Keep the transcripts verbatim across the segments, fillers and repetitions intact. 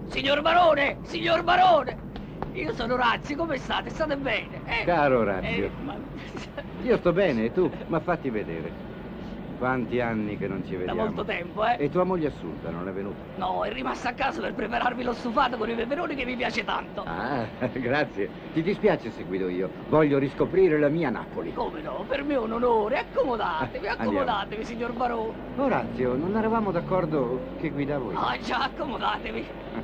Signor Barone, signor Barone! Io sono Orazio, come state? State bene? Eh? Caro Orazio. Eh, ma... Io sto bene, e tu? Ma fatti vedere. Quanti anni che non ci vediamo. Da molto tempo, eh? E tua moglie Assunta non è venuta? No, è rimasta a casa per prepararvi lo stufato con i peperoni che mi piace tanto. Ah, grazie. Ti dispiace se guido io? Voglio riscoprire la mia Napoli. Come no? Per me è un onore. Accomodatevi, accomodatevi, signor Barone. Orazio, non eravamo d'accordo che guidavo io? Ah, già, accomodatevi.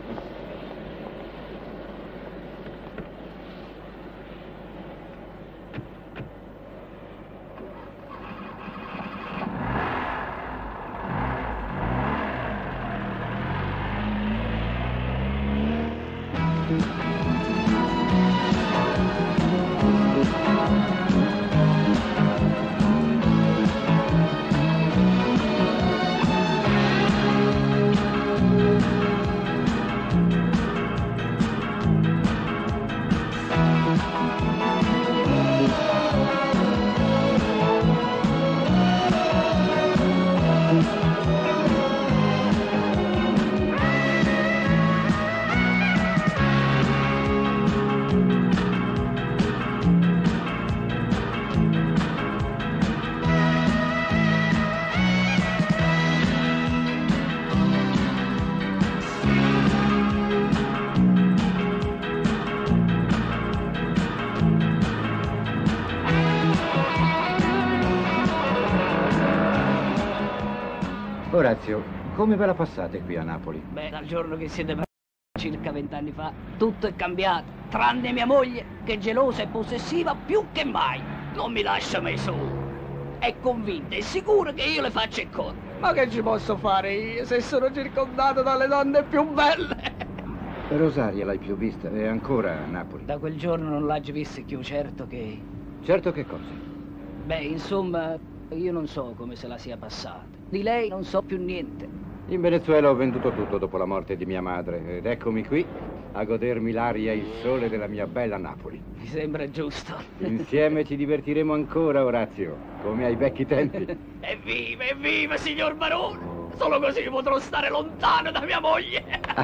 Orazio, come ve la passate qui a Napoli? Beh, dal giorno che siete partiti circa vent'anni fa, tutto è cambiato, tranne mia moglie, che è gelosa e possessiva più che mai. Non mi lascia mai solo. È convinta e sicura che io le faccia il conto. Ma che ci posso fare io se sono circondato dalle donne più belle? Rosaria l'hai più vista? È ancora a Napoli? Da quel giorno non l'ha vista più, certo che... Certo che cosa? Beh, insomma, io non so come se la sia passata. Di lei non so più niente. In Venezuela ho venduto tutto dopo la morte di mia madre ed eccomi qui a godermi l'aria e il sole della mia bella Napoli. Mi sembra giusto. Insieme ci divertiremo ancora, Orazio, come ai vecchi tempi. Evviva, evviva, signor Barone! Solo così potrò stare lontano da mia moglie.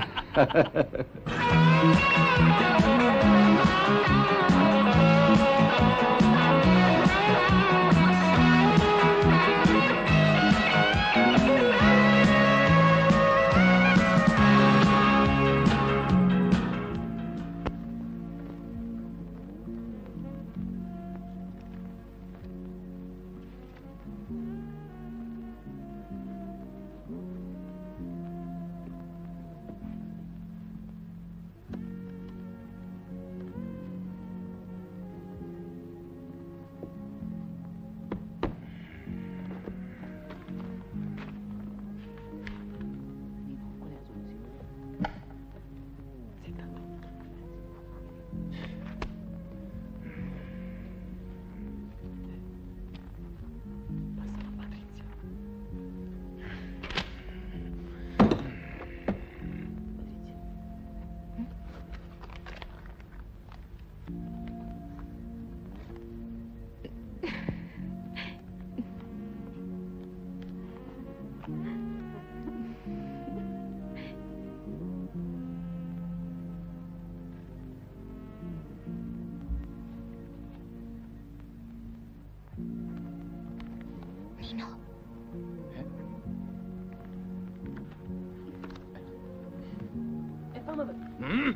Mm?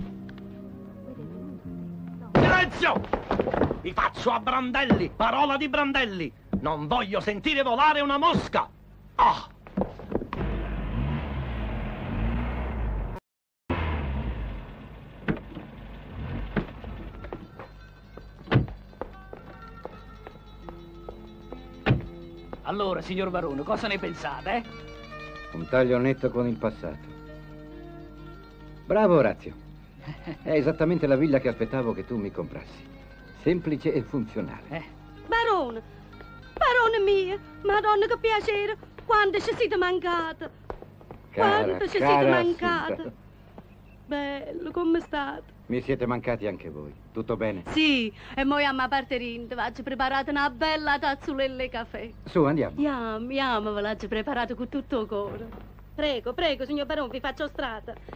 Silenzio! Vi faccio a brandelli, parola di brandelli. Non voglio sentire volare una mosca. Ah! Allora, signor Barone, cosa ne pensate, eh? Un taglio netto con il passato. Bravo, Orazio. È esattamente la villa che aspettavo che tu mi comprassi. Semplice e funzionale. Eh? Barone, barone mia, madonna che piacere, quando ci siete mancata. Cara, Quando ci cara siete mancata. Assunta. Bello, come state? Mi siete mancati anche voi. Tutto bene? Sì, e noi a parterinte, vi ho preparato una bella tazzulella di caffè. Su, andiamo. Andiamo, andiamo, ve l'ho preparato con tutto il cuore. Prego, prego, signor Barone, vi faccio strada.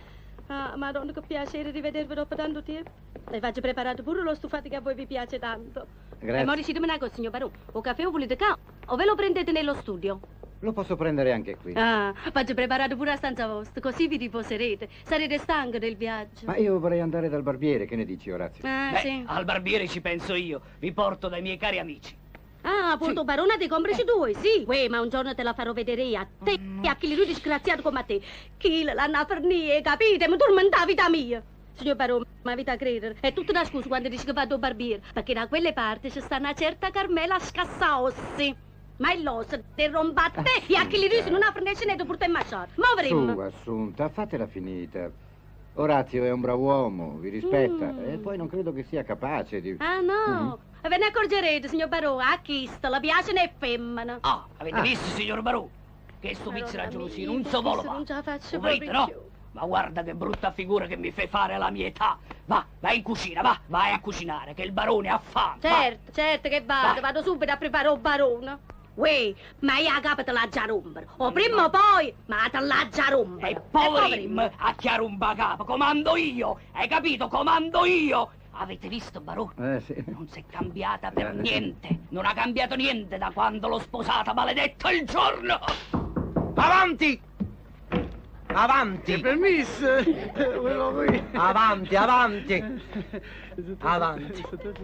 Ah, madonna, che piacere rivedervi dopo tanto tempo. Le faccio preparare pure lo stufato che a voi vi piace tanto. Grazie. E ora decidimi una cosa, signor Barone. O caffè o volete qua? O ve lo prendete nello studio? Lo posso prendere anche qui. Ah, faccio preparare pure la stanza vostra, così vi riposerete. Sarete stanchi del viaggio. Ma io vorrei andare dal barbiere, che ne dici, Orazio? Ah, Beh, sì. al barbiere ci penso io. Vi porto dai miei cari amici. Ah, appunto, Sì. Barona, ti complici due, sì. Uè, ma un giorno te la farò vedere io, a te e a chi lui disgraziato come a te. Chi l'hanno a fornire, capite? Mi tormenta la vita mia. Signor Barone, ma vita a credere, è tutta una scusa quando dici che vado al barbiere, perché da quelle parti c'è sta una certa Carmela Scassaossi. Ma il l'osso te rombatte e a chi lui non ha fornito niente pur te masciare. Ma Su, avremmo. Assunta, fatela finita. Orazio è un bravo uomo, vi rispetta, Mm. e poi non credo che sia capace di... Ah, no. Ve ne accorgerete, signor Barone, a chi sta la piace né femmina. Ah, avete Ah. visto, signor Barone? Che stupizza Madonna gelosia, mia, non so volo non ce la faccio Lo vedete, proprio no? più. Ma guarda che brutta figura che mi fai fare alla mia età. Va, vai in cucina, va, vai a cucinare, che il barone ha fame. va. Certo, certo che vado, Vai. vado subito a preparare un barone. Uè, ma io a capo te la già rompere. O prima o poi, ma te la già rompere. E poverim, a chiaro un bagapo, comando io, hai capito? Comando io. Avete visto, barone? Eh, sì. Non si è cambiata per niente. Non ha cambiato niente da quando l'ho sposata, maledetto il giorno. Avanti! Avanti! Permesso? Quello qui. Avanti, avanti! Avanti.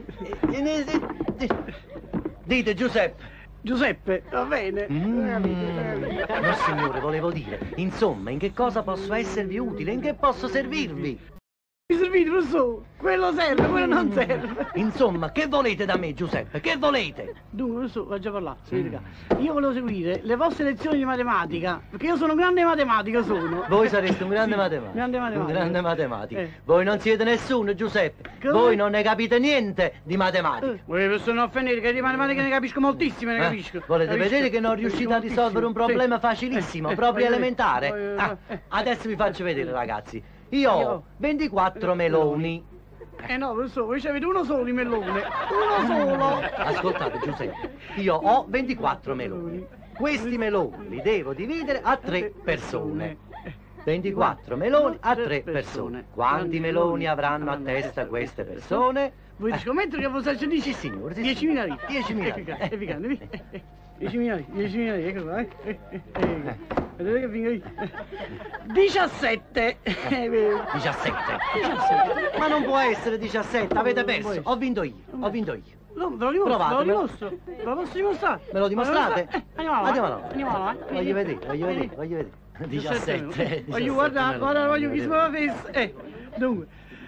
Dite Giuseppe. Giuseppe, va bene. Mm. No signore, volevo dire, insomma, in che cosa posso esservi utile? In che posso servirvi? Mi servite, non so. Quello serve, quello non serve. Insomma, che volete da me, Giuseppe? Che volete? Dunque, non so, ho già parlato, si vede qua. Io volevo seguire le vostre lezioni di matematica, perché io sono un grande matematico, sono. Voi sareste un grande Sì, matematico. grande Un matematico. grande matematico. Eh. Voi non siete nessuno, Giuseppe. Come? Voi non ne capite niente di matematica. Eh, Voi persone a finire che di matematica ne capisco moltissime, ne Eh, capisco. Volete Capisco. vedere che non Capisco riuscite a risolvere un moltissimo, problema sì. facilissimo, Eh, proprio eh, voglio elementare? vedere, Ah, voglio- eh, adesso vi faccio vedere, ragazzi. Io Io- ho ventiquattro meloni. Eh no, lo so, voi ci avete uno solo di melone. Uno solo. Ascoltate, Giuseppe, io ho ventiquattro meloni. Questi meloni li devo dividere a tre persone. ventiquattro meloni a tre persone. Quanti meloni avranno a testa queste persone? Vuoi Eh, scommettere che posso essere Sì, signore, sì, diecimila signore. lire. diecimila Ecco qua, lire. è picante, vi- eh, eh, diecimila lire, diecimila lire, ecco qua, eh. eh, eh, eh. Vedete che fingo io? diciassette. Eh, vero. diciassette. diciassette. Ma non può essere diciassette, avete Non può perso. essere. Ho vinto io, ho vinto io. No, ve lo dimostro, ve lo Provatemelo. dimostro. Ve lo posso dimostrare? Me lo dimostrate? Eh, andiamo avanti. Andiamo avanti. Andiamo avanti. Voglio vedere, voglio Vieni. vedere, voglio vedere. diciassette. diciassette. Voglio guardare, guarda, voglio chi si muove la festa. Eh, dunque,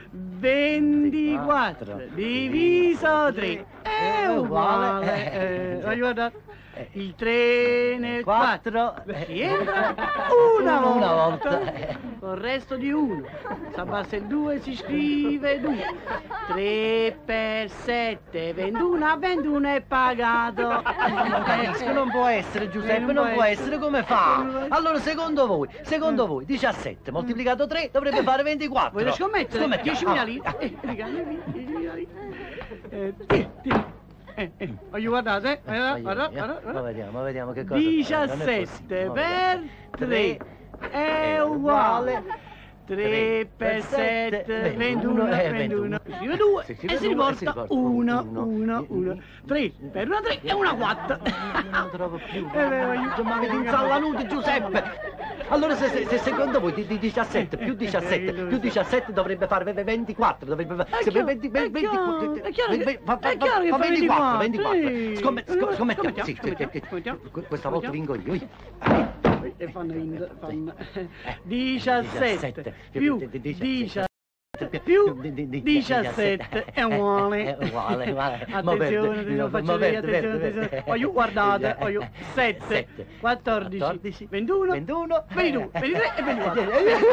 ventiquattro diviso tre è uguale. Eh, voglio guardare. Il tre nel quattro Quattro. si entra una volta. Una volta. Con il resto di uno. Si abbassa il due si scrive due. tre per sette, ventuno, ventuno è pagato. Non capisco, non può essere Giuseppe, non può essere, come fa? Allora secondo voi, secondo voi diciassette moltiplicato tre dovrebbe fare ventiquattro. Vuoi scommettere? Scommettiamo. diecimila Ah, lire. ah. Eh, diecimila lire. Eh, ti, ti. Eh, eh, voglio guardare, eh. Guarda, Voglio guarda, vedere. guarda, guarda. Ma vediamo, vediamo che cosa. diciassette non è per possibile. tre è uguale. tre per sette, ventuno, eh, ventuno. Si scrive due Si e scrive si due e si riporta riporta uno, uno. uno, uno. tre per una tre è una quattro. Non trovo più. Eh, beh, voglio- Ma avete insallanuto Giuseppe. Allora se, se- se secondo voi di, di diciassette più diciassette più diciassette dovrebbe fare ventiquattro, dovrebbe fare È chiaro, venti, è venti, chiaro, venti, è chiaro che- venti, fa- fa- è chiaro che fa fa ventiquattro, ventiquattro, ventiquattro. sì. Scomme- sco- Scommettiamo, Scommettiamo, sì, sì, scommettiamo, che- che- scommettiamo. que- questa volta vinco io. io. E fanno in fanno Eh, diciassette più di- di- di- diciassette più più di- di- di- diciassette è uguale. È uguale, uguale. Ma Attenzione, verde, attenzione, faccio ma vedere, verde, attenzione, verde, attenzione. verde. Voglio, guardate, voglio Eh, sette, sette, quattordici, quattordici, ventuno, ventuno, ventidue, ventitré e ventiquattro.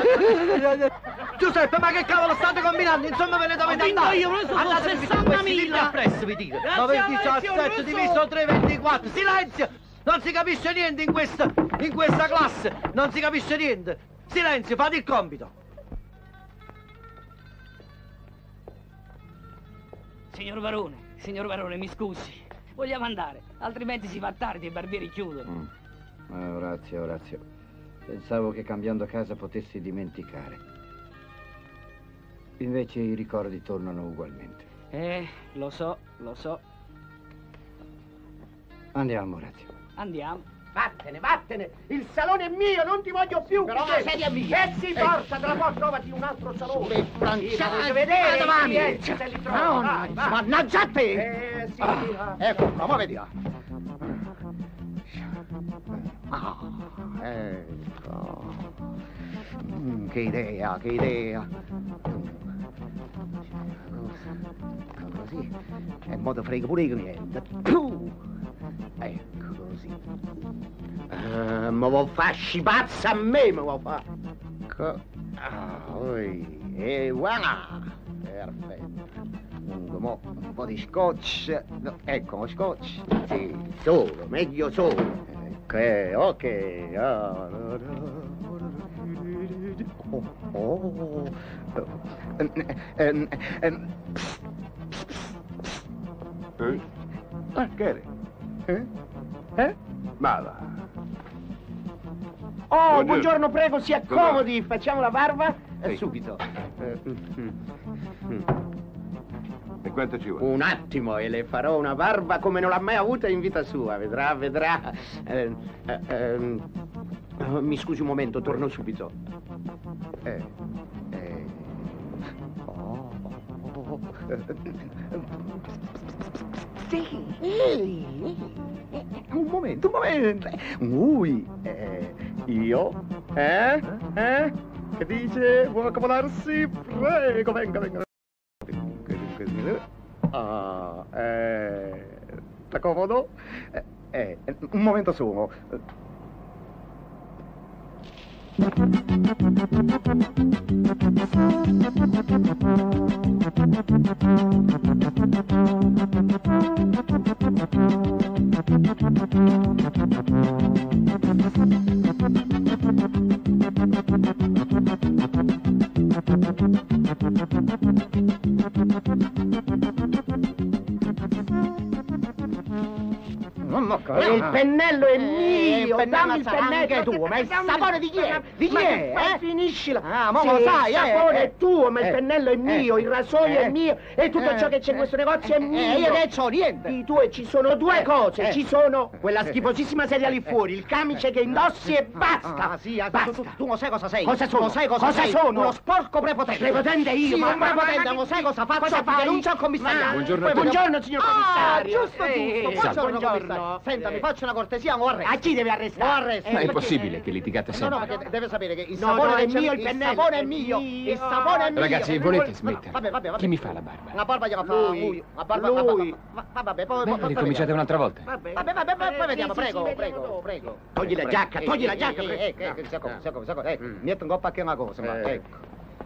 Giuseppe, ma che cavolo state combinando? Insomma, ve ne dovete Ho vinto andare. io, professore, sono Andatevi, sessantamila. questi figli appresso, vi dico. Grazie Dove alla lezione, diciassette professore. diviso tre, ventiquattro. Silenzio! Non si capisce niente in questa, in questa classe. Non si capisce niente. Silenzio, fate il compito. Signor Barone, signor Barone, mi scusi. Vogliamo andare, altrimenti si fa tardi e i barbieri chiudono. Mm. Ah, Orazio, Orazio. Pensavo che cambiando casa potessi dimenticare. Invece i ricordi tornano ugualmente. Eh, lo so, lo so. Andiamo, Orazio. Andiamo. Vattene, vattene! Il salone è mio, non ti voglio più! Però la sedia è mia! E si forza, te la porto, trovati un altro salone! Sì, Francesco, voglio vedere vado avanti. i clienti se li trovo! Vai, vai. Mannaggia a te! Eh, sì, Ah, va. ecco, ma vedi là. Ah, ecco. Mm, che idea, che idea. Così. E in modo frega pure i clienti. Puh. Ecco così. Eh, ma vuoi far scipazza a me, ma vuoi fare? Co- ah, oi. E voilà. Perfetto. Dunque, mo, un po' di scotch. No, ecco, uno scotch. Sì, solo, meglio solo. Ok, ok. Ah, oh, oh. Ehm, ehm, ehm, psst, psst, psst. Eh? Ah, che è? Eh? Eh? Ma va. Oh, buongiorno, prego, si accomodi, facciamo la barba? Eh, Sì. subito. Eh, E quanto ci vuole? Un attimo e le farò una barba come non l'ha mai avuta in vita sua, vedrà, vedrà. Eh, eh, ehm, oh, mi scusi un momento, torno subito. eh, eh. Oh, oh, sì, ehi, ehi, un momento, un momento. Ui, eh, io? Eh? Eh? Che dice? Vuole accomodarsi? Prego, venga, venga. Ah, eh, sta comodo? Eh, eh, un momento solo. E il pennello è mio, il dammi il pennello anche tu, ma il dammi- sapone di chi è? Di chi Ma è? che- eh? Finiscila. Ah, mo Sì, lo sai, il eh, sapone eh. è tuo, ma il Eh, pennello è mio, eh, il rasoio eh, è mio e tutto eh, ciò che c'è in questo negozio è eh, mio. eh, io che c'ho niente. Di tue ci sono due Eh, cose, eh. ci sono quella Eh. schifosissima sedia lì fuori, il camice che indossi e basta. Ah, sì, ah, basta. tu, tu, tu non sai cosa sei. Cosa Tu sono? non sai cosa, Cosa sei. sono? Uno sporco prepotente. Prepotente io, Sì, ma- un ma- prepotente, ma- non sai cosa faccio? cosa Ti fai? denuncio al commissario. Ma- Buongiorno a tutti. Buongiorno, signor Ah, commissario. giusto, Eh, giusto. Buongiorno, buongiorno. commissario. Senta, mi faccia una cortesia, mo arresto. A chi deve arrestare? Mo arresto. Eh, Ma è perché- possibile che litigate No, sempre? no, perché deve sapere che il No, sapone no, è è mio, mio il il pennello, sapone è è mio, mio. il sapone è mio. Ragazzi, Eh, volete vol- smettere? Vabbè, vabbè, vabbè. Chi mi fa la barba? La barba gliela fa Lui. lui. La barba, Lui. va- va- va- vabbè, poi, Beh, poi- poi ricominciate vediamo. un'altra volta. Vabbè, Vabbè, vabbè, poi, Eh, poi vediamo, sì, sì, prego, sì, prego, vediamo prego. dopo. Togli la giacca, Eh, togli la eh, giacca, eh, prego. eh, eh, eh, si accomodi, si accomodi, si accomodi. Ecco, Mm. mi metto in coppa anche una cosa, ma Eh. ecco.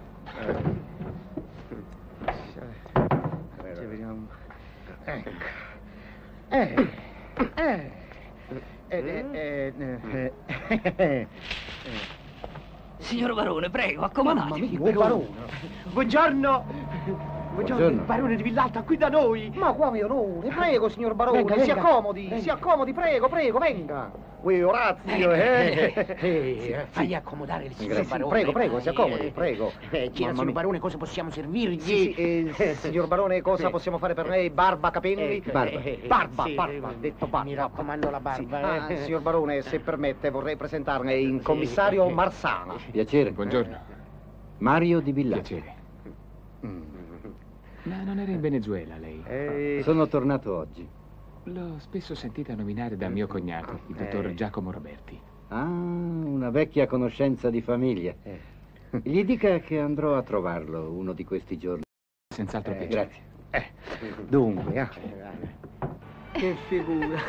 Ci vediamo. Ecco. Eh. Eh. Eh, eh, eh, eh, eh. Signor Barone, prego, accomodatevi. Un barone. Buongiorno. Buongiorno, il barone di Villalta qui da noi. Ma quale onore, prego, signor barone, Venga, si venga. accomodi, Venga. si accomodi, prego, prego, venga. Ui, Orazio, eh. Eh, eh, fai accomodare il signor Grazie. barone. Prego, prego, si accomodi, Eh, prego. Eh, chieda, Mamma signor mia. barone, cosa possiamo servirgli? Sì, sì, eh, signor barone, cosa Sì. possiamo fare per lei? Barba, capelli? Ecco, Barba, eh, eh, barba, sì, barba, eh, detto barba. mi raccomando la Sì. barba, Ah, eh. signor barone, se permette, vorrei presentarle il Sì. commissario Marsana. Piacere. Buongiorno. Mario di Villaccia. Piacere. Mm. Ma non era in Venezuela lei? Eh, Sono tornato oggi. L'ho spesso sentita nominare da mio cognato, il dottor Eh. Giacomo Roberti. Ah, una vecchia conoscenza di famiglia. Eh. Gli dica che andrò a trovarlo uno di questi giorni. Senz'altro Eh, piacere. Grazie. Dunque, eh. Che figura.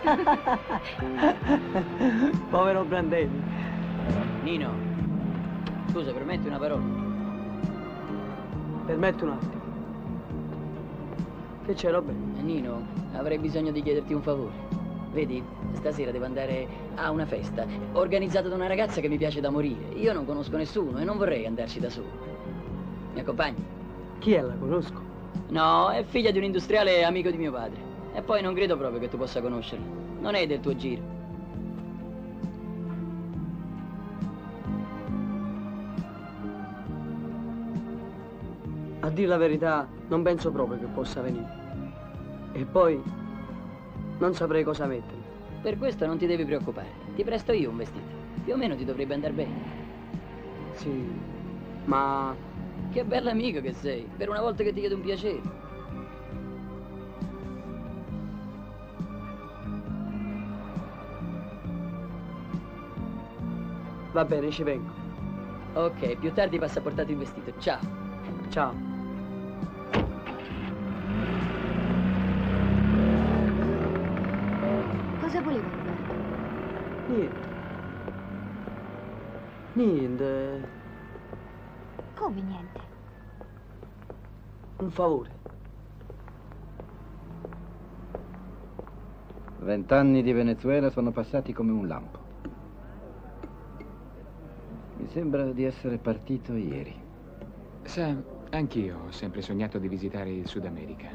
Povero Brandelli. Nino, scusa, permetti una parola? Permetti un attimo. Che c'è, Robert? Eh, Nino, avrei bisogno di chiederti un favore. Vedi, stasera devo andare a una festa organizzata da una ragazza che mi piace da morire. Io non conosco nessuno e non vorrei andarci da solo. Mi accompagni? Chi è? La conosco. No, è figlia di un industriale amico di mio padre. E poi non credo proprio che tu possa conoscerla. Non è del tuo giro. A dire la verità, non penso proprio che possa venire. E poi non saprei cosa mettere. Per questo non ti devi preoccupare. Ti presto io un vestito. Più o meno ti dovrebbe andare bene. Sì, ma... Che bell'amico che sei. Per una volta che ti chiedo un piacere. Va bene, ci vengo. Ok, più tardi passa a portarti il vestito. Ciao. Ciao. Cosa voleva fare? Niente. Niente. Come niente? Un favore. Vent'anni di Venezuela sono passati come un lampo. Mi sembra di essere partito ieri. Sa, anch'io ho sempre sognato di visitare il Sud America.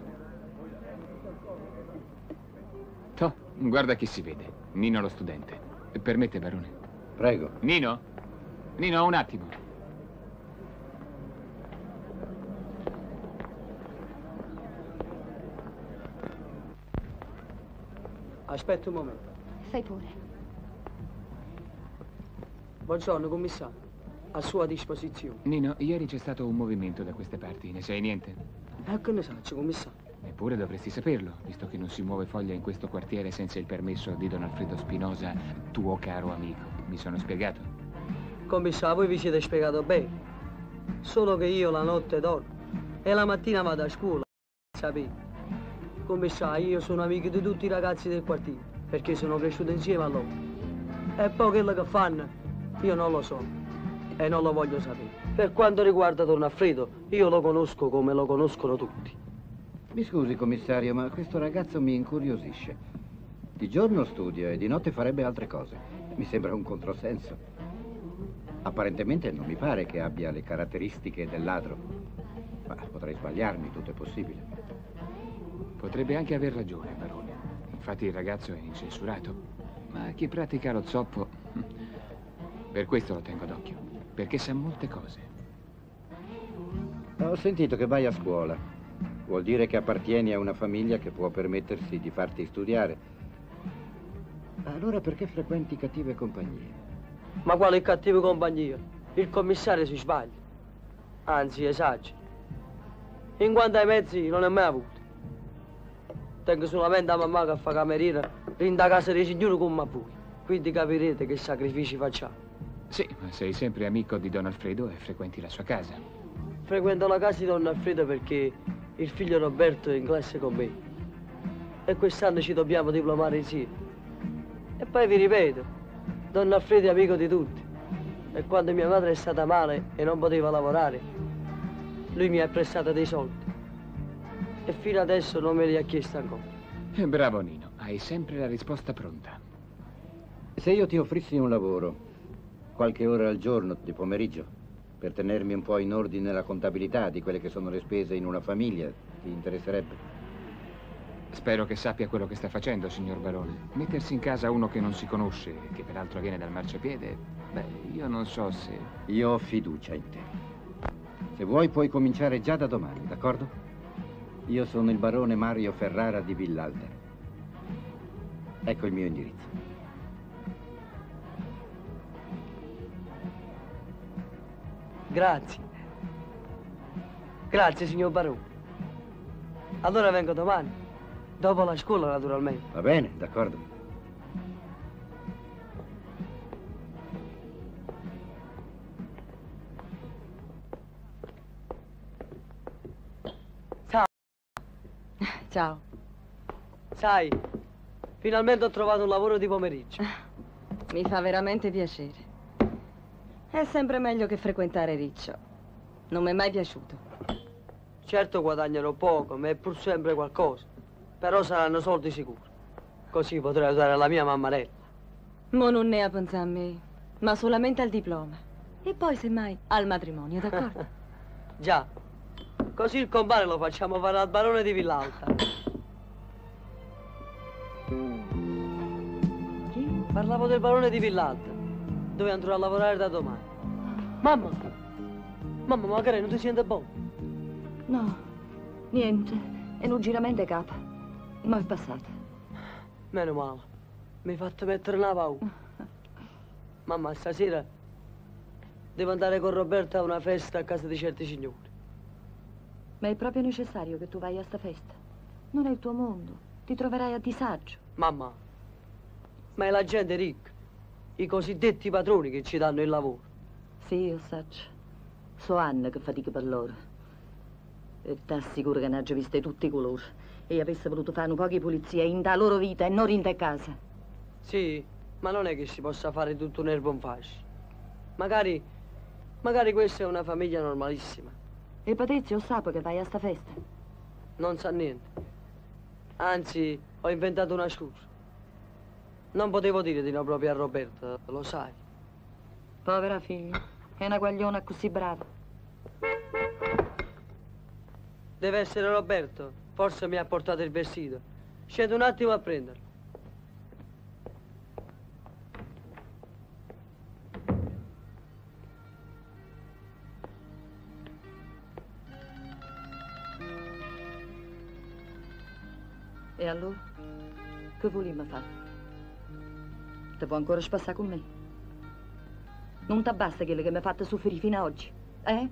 Toh, guarda chi si vede. Nino lo studente. Permette, barone? Prego. Nino? Nino, un attimo. Aspetta un momento. Fai pure. Buongiorno, commissario. A sua disposizione. Nino, ieri c'è stato un movimento da queste parti. Ne sai niente? E che ne saccio, commissario? Eppure dovresti saperlo, visto che non si muove foglia in questo quartiere senza il permesso di Don Alfredo Spinosa, tuo caro amico. Mi sono spiegato? Commissario, voi vi siete spiegato bene. Solo che io la notte dormo e la mattina vado a scuola. Sapete? Commissario, io sono amico di tutti i ragazzi del quartiere, perché sono cresciuto insieme a loro. E poi quello che fanno, io non lo so e non lo voglio sapere. Per quanto riguarda Don Alfredo, io lo conosco come lo conoscono tutti. Mi scusi, commissario, ma questo ragazzo mi incuriosisce. Di giorno studia e di notte farebbe altre cose. Mi sembra un controsenso. Apparentemente non mi pare che abbia le caratteristiche del ladro. Ma potrei sbagliarmi, tutto è possibile. Potrebbe anche aver ragione, barone. Infatti il ragazzo è incensurato. Ma chi pratica lo zoppo... Per questo lo tengo d'occhio. Perché sa molte cose. Ho sentito che vai a scuola. Vuol dire che appartieni a una famiglia che può permettersi di farti studiare. Allora perché frequenti cattive compagnie? Ma quale cattiva compagnia? Il commissario si sbaglia. Anzi, esagera. In quanto ai mezzi non ne ho mai avuto. Tengo solamente a mamma che fa cameriera in da casa dei signori come a voi. Quindi capirete che sacrifici facciamo. Sì, ma sei sempre amico di Don Alfredo e frequenti la sua casa. Frequento la casa di Don Alfredo perché il figlio Roberto è in classe con me. E quest'anno ci dobbiamo diplomare insieme. E poi vi ripeto, Don Alfredo è amico di tutti. E quando mia madre è stata male e non poteva lavorare, lui mi ha prestato dei soldi. E fino adesso non me li ha chiesto ancora. Bravo Nino, hai sempre la risposta pronta. Se io ti offrissi un lavoro, qualche ora al giorno, di pomeriggio, per tenermi un po' in ordine la contabilità di quelle che sono le spese in una famiglia, ti interesserebbe? Spero che sappia quello che sta facendo, signor barone. Mettersi in casa uno che non si conosce, che peraltro viene dal marciapiede, beh, io non so se... Io ho fiducia in te. Se vuoi puoi cominciare già da domani, d'accordo? Io sono il barone Mario Ferrara di Villalta. Ecco il mio indirizzo. Grazie. Grazie, signor barone. Allora vengo domani. Dopo la scuola, naturalmente. Va bene, d'accordo. Ciao. Ciao. Sai, finalmente ho trovato un lavoro di pomeriggio. Mi fa veramente piacere. È sempre meglio che frequentare Riccio. Non mi è mai piaciuto. Certo guadagnerò poco, ma è pur sempre qualcosa. Però saranno soldi sicuri. Così potrei aiutare la mia mammarella. Mo non ne ha pensato a me, ma solamente al diploma. E poi, semmai, al matrimonio, d'accordo? Già. Così il compare lo facciamo fare al barone di Villalta. Chi? Parlavo del barone di Villalta, dove andrò a lavorare da domani. Mamma! Mamma, magari non ti sente buono? No, niente. È un giramento capo. Ma è passato. Meno male. Mi hai fatto mettere una paura. Mamma, stasera devo andare con Roberta a una festa a casa di certi signori. Ma è proprio necessario che tu vai a sta festa? Non è il tuo mondo. Ti troverai a disagio. Mamma, ma è la gente ricca, i cosiddetti padroni che ci danno il lavoro. Sì, io so. So anni che fatico per loro. E ti assicuro che ne ho già viste tutti i colori. E avesse voluto fare un po' di pulizia in da loro vita e non in te casa. Sì, ma non è che si possa fare tutto un erbo in fasci. Magari, magari questa è una famiglia normalissima. E Patrizio sa che vai a sta festa? Non sa niente. Anzi, ho inventato una scusa. Non potevo dire di no proprio a Roberta, lo sai. Povera figlia, è una guagliona così brava. Deve essere Roberto, forse mi ha portato il vestito. Scendo un attimo a prenderlo. E allora? Che volimmo fare? Te può ancora spassare con me? Non ti basta quello che mi ha fatto soffrire fino ad oggi, eh?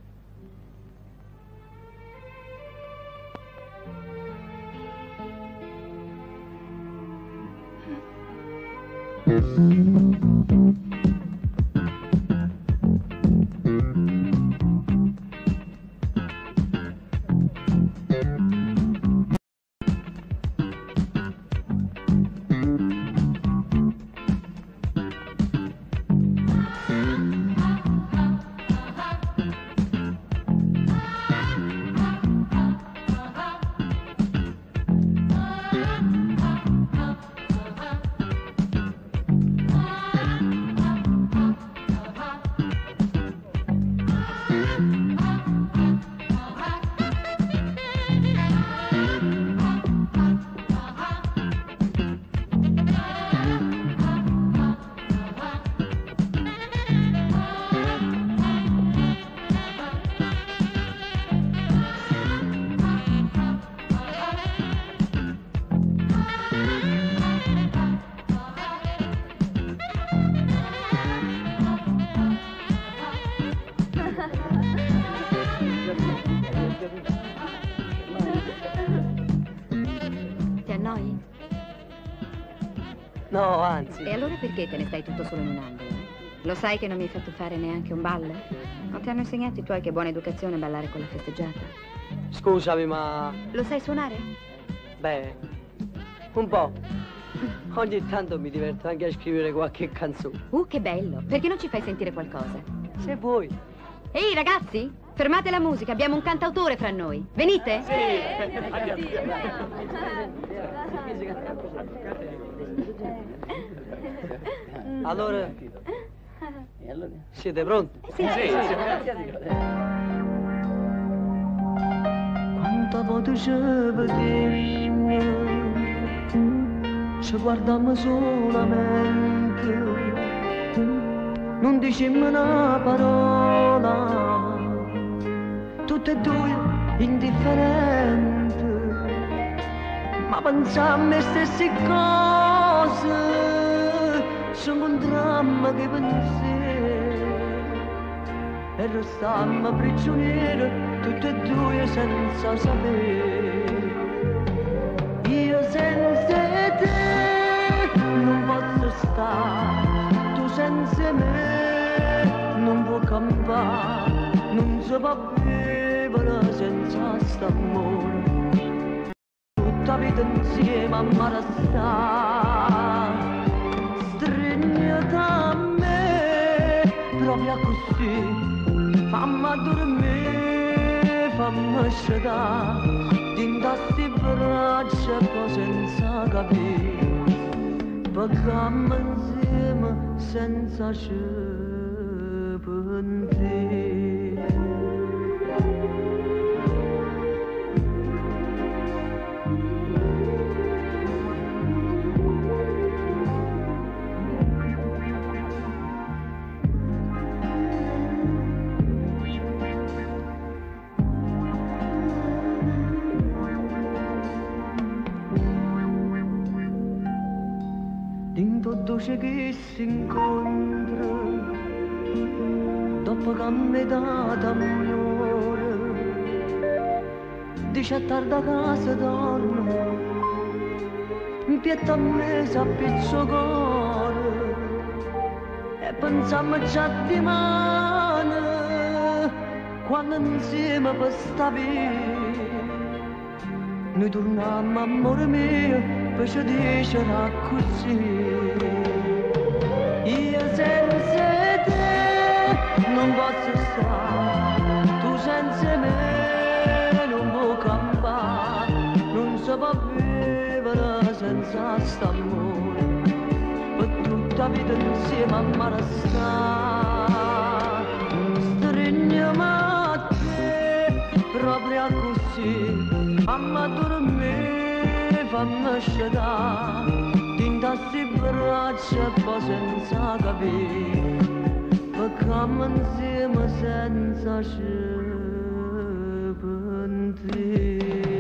No, anzi. E allora perché te ne stai tutto solo in un angolo? Lo sai che non mi hai fatto fare neanche un ballo? Non ti hanno insegnato i tuoi che è buona educazione ballare con la festeggiata? Scusami, ma... Lo sai suonare? Beh, un po'. Ogni tanto mi diverto anche a scrivere qualche canzone. Uh, che bello! Perché non ci fai sentire qualcosa? Se vuoi. Ehi, ragazzi! Fermate la musica, abbiamo un cantautore fra noi. Venite? Sì! Allora, siete pronti? Sì, sì, sì. Quanta volta ci vedemmo, ci guardammo solamente, non dicemmo una parola, tutte e due indifferenti, ma pensammo le stesse cose. Siamo un dramma che pensiero e restammo prigionieri tutti e due senza sapere. Io senza te non posso stare, tu senza me non può campare, non si può vivere senza st'amore. Tutta vita insieme a mare sta. A me, proprio così, fammi dormire, fammi scedere, dinda sti braccia poi senza capire, paghiamo insieme senza ci pentire. voce che si incontra dopo che mi è dato amore, dice a tarda casa torno, mi pietta a me s'appizzo cuore e pensammo già di mano quando insieme per sta via. Noi tornammo, amore mio, poi ci diceva così. Io senza te non posso stare, tu senza me non puoi campare, non si può vivere senza st'amore, per tutta vita insieme a mare sta. Stringiamo a te proprio così. Mamma dorme, fammi scedere, tinta sti braccia e poi senza capire, facciamo insieme senza sceppare.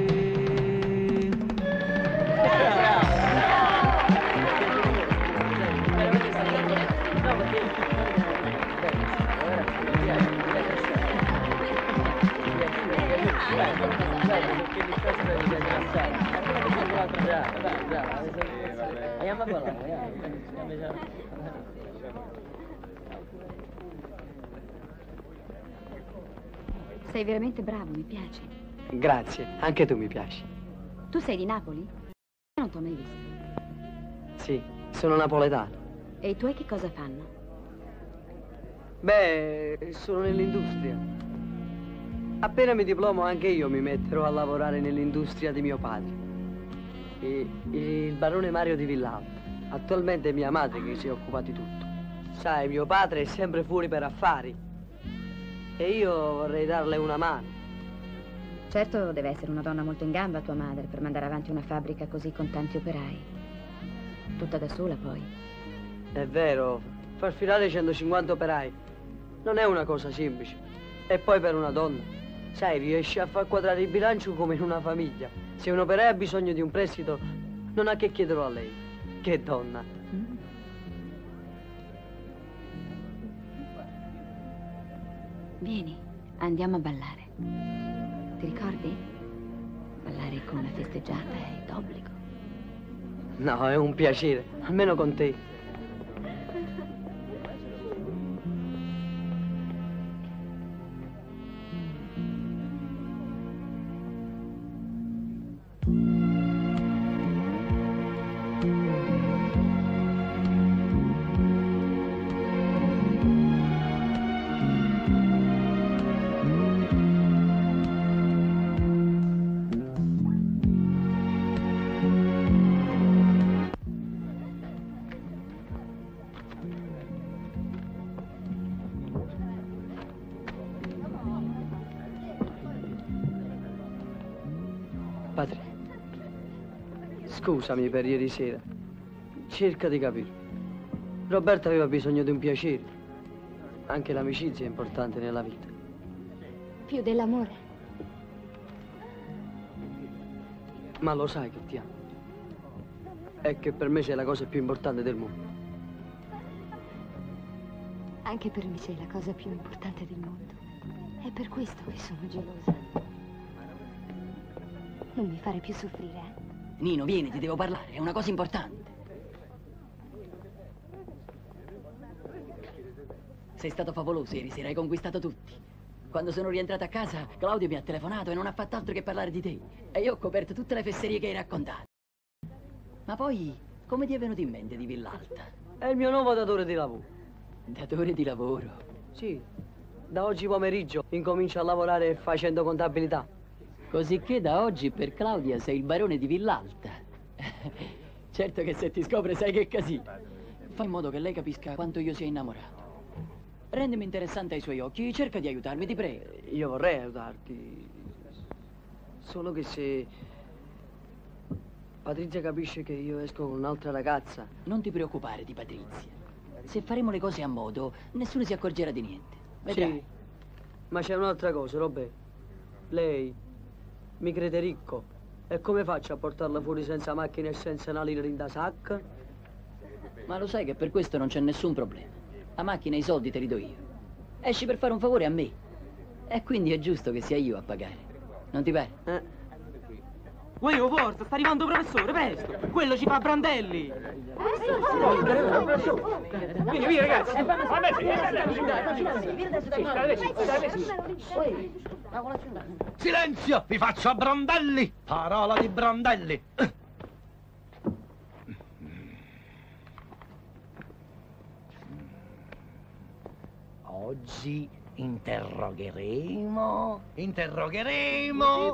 Andiamo a ballare, Sei veramente bravo, mi piace. Grazie, anche tu mi piaci. Tu sei di Napoli? Non t'ho mai visto. Sì, sono napoletano. E i tuoi che cosa fanno? Beh, sono nell'industria. Appena mi diplomo anche io mi metterò a lavorare nell'industria di mio padre. E, il barone Mario di Villalta. Attualmente è mia madre che si occupa di tutto. Sai, mio padre è sempre fuori per affari. E io vorrei darle una mano. Certo, deve essere una donna molto in gamba tua madre per mandare avanti una fabbrica così con tanti operai. Tutta da sola poi. È vero, far filare centocinquanta operai non è una cosa semplice. E poi per una donna, sai, riesce a far quadrare il bilancio come in una famiglia. Se un operaio ha bisogno di un prestito, non ha che chiederlo a lei. Che donna. Mm. Vieni, andiamo a ballare. Ti ricordi? Ballare con una festeggiata è d'obbligo. No, è un piacere, almeno con te. Padre, scusami per ieri sera. Cerca di capire. Roberta aveva bisogno di un piacere. Anche l'amicizia è importante nella vita. Più dell'amore. Ma lo sai che ti amo. E che per me sei la cosa più importante del mondo. Anche per me sei la cosa più importante del mondo. È per questo che sono gelosa. Non mi fare più soffrire, eh? Nino, vieni, ti devo parlare, è una cosa importante. Sei stato favoloso ieri sera, hai conquistato tutti. Quando sono rientrata a casa, Claudio mi ha telefonato e non ha fatto altro che parlare di te. E io ho coperto tutte le fesserie che hai raccontato. Ma poi, come ti è venuto in mente di Villalta? È il mio nuovo datore di lavoro. Datore di lavoro? Sì, da oggi pomeriggio incomincio a lavorare facendo contabilità. Cosicché da oggi per Claudia sei il barone di Villalta. Certo che se ti scopre sai che casino. Fai in modo che lei capisca quanto io sia innamorato. Rendimi interessante ai suoi occhi, cerca di aiutarmi, ti prego. Io vorrei aiutarti. Solo che se Patrizia capisce che io esco con un'altra ragazza... Non ti preoccupare di Patrizia. Se faremo le cose a modo, nessuno si accorgerà di niente. Vedrai. Sì, ma c'è un'altra cosa, Robè. Lei mi crede ricco. E come faccio a portarla fuori senza macchina e senza una lira in da sacca? Ma lo sai che per questo non c'è nessun problema. La macchina e i soldi te li do io. Esci per fare un favore a me. E quindi è giusto che sia io a pagare. Non ti pare? Eh. Uè, oh, forza, sta arrivando il professore, presto! Quello ci fa brandelli! Vieni, vieni, ragazzi! Silenzio! Vi faccio a brandelli! Parola di brandelli! Oggi interrogheremo, interrogheremo.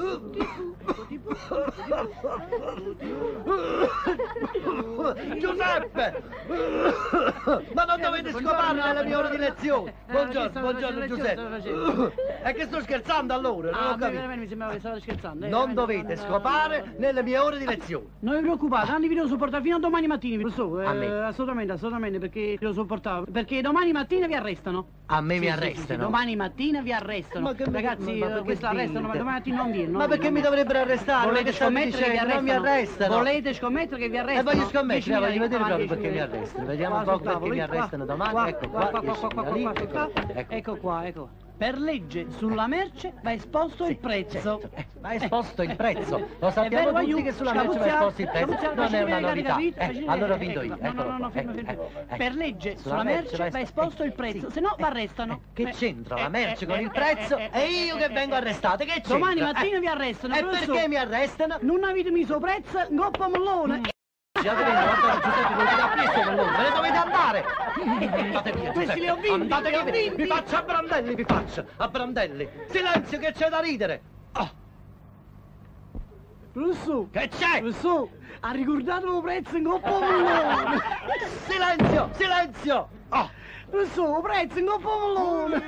Giuseppe! Ma non dovete scopare nelle mie ore di lezione. Buongiorno, buongiorno Giuseppe. È che sto scherzando allora, non ho capito. Mi sembrava che stavo scherzando. Non dovete scopare nelle mie ore di lezione. Non vi preoccupate, Anni vi devo sopportare fino a domani mattina, lo so, eh, A me. assolutamente, assolutamente, perché lo sopportavo. Perché domani mattina vi arrestano. A me mi Sì, sì, arrestano. sì, sì, domani mattina vi arrestano. Ma che mi- Ragazzi, ma- ma eh, che questo arrestano, ma dite? domani mattina non viene. Ma perché mi dovrebbero arrestare? Volete Perché state scommettere che vi dicendo, arrestano? non mi arrestano. Volete scommettere che vi E arrestano? voglio scommettere, dieci voglio minuti, vedere proprio dieci perché mi minuti. arrestano. Vediamo un Qua po' sul perché tavolo, mi qua, arrestano domani. qua, Ecco qua, qua, qua, io qua, sono qua, lì, qua, ecco qua, qua, qua. ecco. Ecco qua, ecco. Per legge sulla merce va esposto il prezzo. Va esposto il prezzo. Lo È sappiamo vero, tutti aiuto, che sulla merce va esposto il prezzo. scapuzzare, Non è una facile novità. vedere, Eh, facile allora vedere, vinto io. ecco, no, Eccolo no, no, qua. fermo, Ecco, fermo. ecco, ecco. Per legge Sulla sulla merce va va es- esposto il eh, prezzo, sì. se no Eh, va arrestano. Che Eh, c'entra eh, la merce eh, con eh, il prezzo eh, e io che vengo arrestato? Che c'entra? Domani mattina Eh, vi arrestano. E professore. perché mi arrestano? Non avete messo prezzo, ngoppa mollone. Già vedete, guardate Giuseppe, non ti dà presto con loro, ve ne dovete andare! Andate via, Questi Giuseppe, li ho vinti, andate li ho via, vinti. vi faccio a brandelli, vi faccio, a brandelli! Silenzio che c'è da ridere! Oh, Professore, che c'è? professore, ha ricordato il prezzo ngoppa mollone. Silenzio, silenzio! Oh. Professore, il prezzo ngoppa mollone.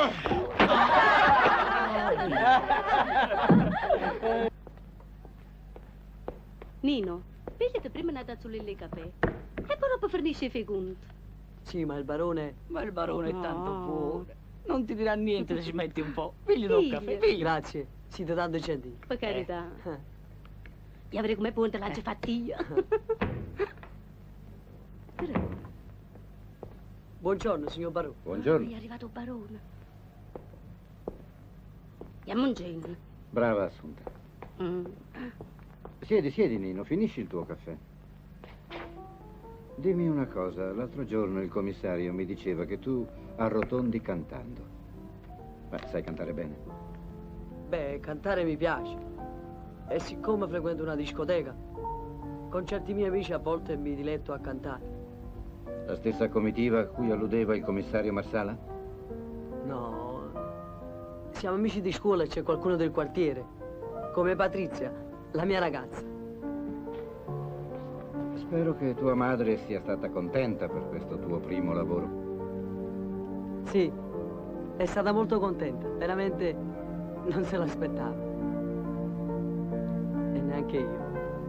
Nino, pigliate prima una tazzolella di caffè e poi dopo fornisci i fecondi. Sì, ma il barone... Ma il barone è tanto No. buono. Non ti dirà niente se ci metti un po'. Piglialo un Figlia. caffè, figli. Grazie, siete tanto gentili. Per carità. Eh. Io avrei come ponte la fattia. Buongiorno, signor barone. Buongiorno. È arrivato il barone. Andiamo un genio. Brava Assunta. Mm. Siedi, siedi Nino, finisci il tuo caffè. Dimmi una cosa, l'altro giorno il commissario mi diceva che tu arrotondi cantando. Ma sai cantare bene? Beh, cantare mi piace. E siccome frequento una discoteca, con certi miei amici a volte mi diletto a cantare. La stessa comitiva a cui alludeva il commissario Marsala? No, siamo amici di scuola e c'è qualcuno del quartiere, come Patrizia, la mia ragazza. Spero che tua madre sia stata contenta per questo tuo primo lavoro. Sì, è stata molto contenta, veramente non se l'aspettava. E neanche io.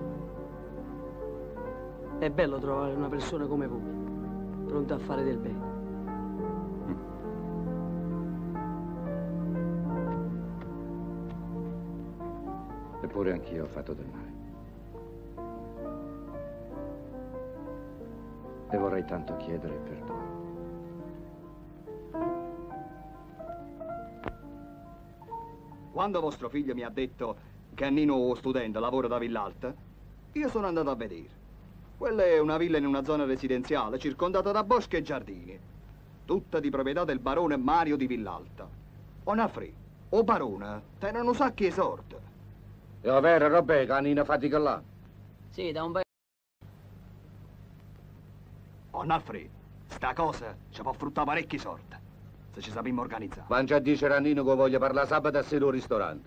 È bello trovare una persona come voi, pronta a fare del bene. Eppure anch'io ho fatto del male. E vorrei tanto chiedere perdono. Quando vostro figlio mi ha detto che Nino studente lavora da Villalta, io sono andato a vedere. Quella è una villa in una zona residenziale circondata da boschi e giardini, tutta di proprietà del barone Mario di Villalta. Onafri, o barone, tenono un sacchi di sorte. È vero, Robè, che Nino fatica là. Sì, da un bel... Onafri, sta cosa ci può fruttare parecchi sorte, se ci sappiamo organizzare. Quando a dire a Nino che voglio parlare sabato a sera al ristorante.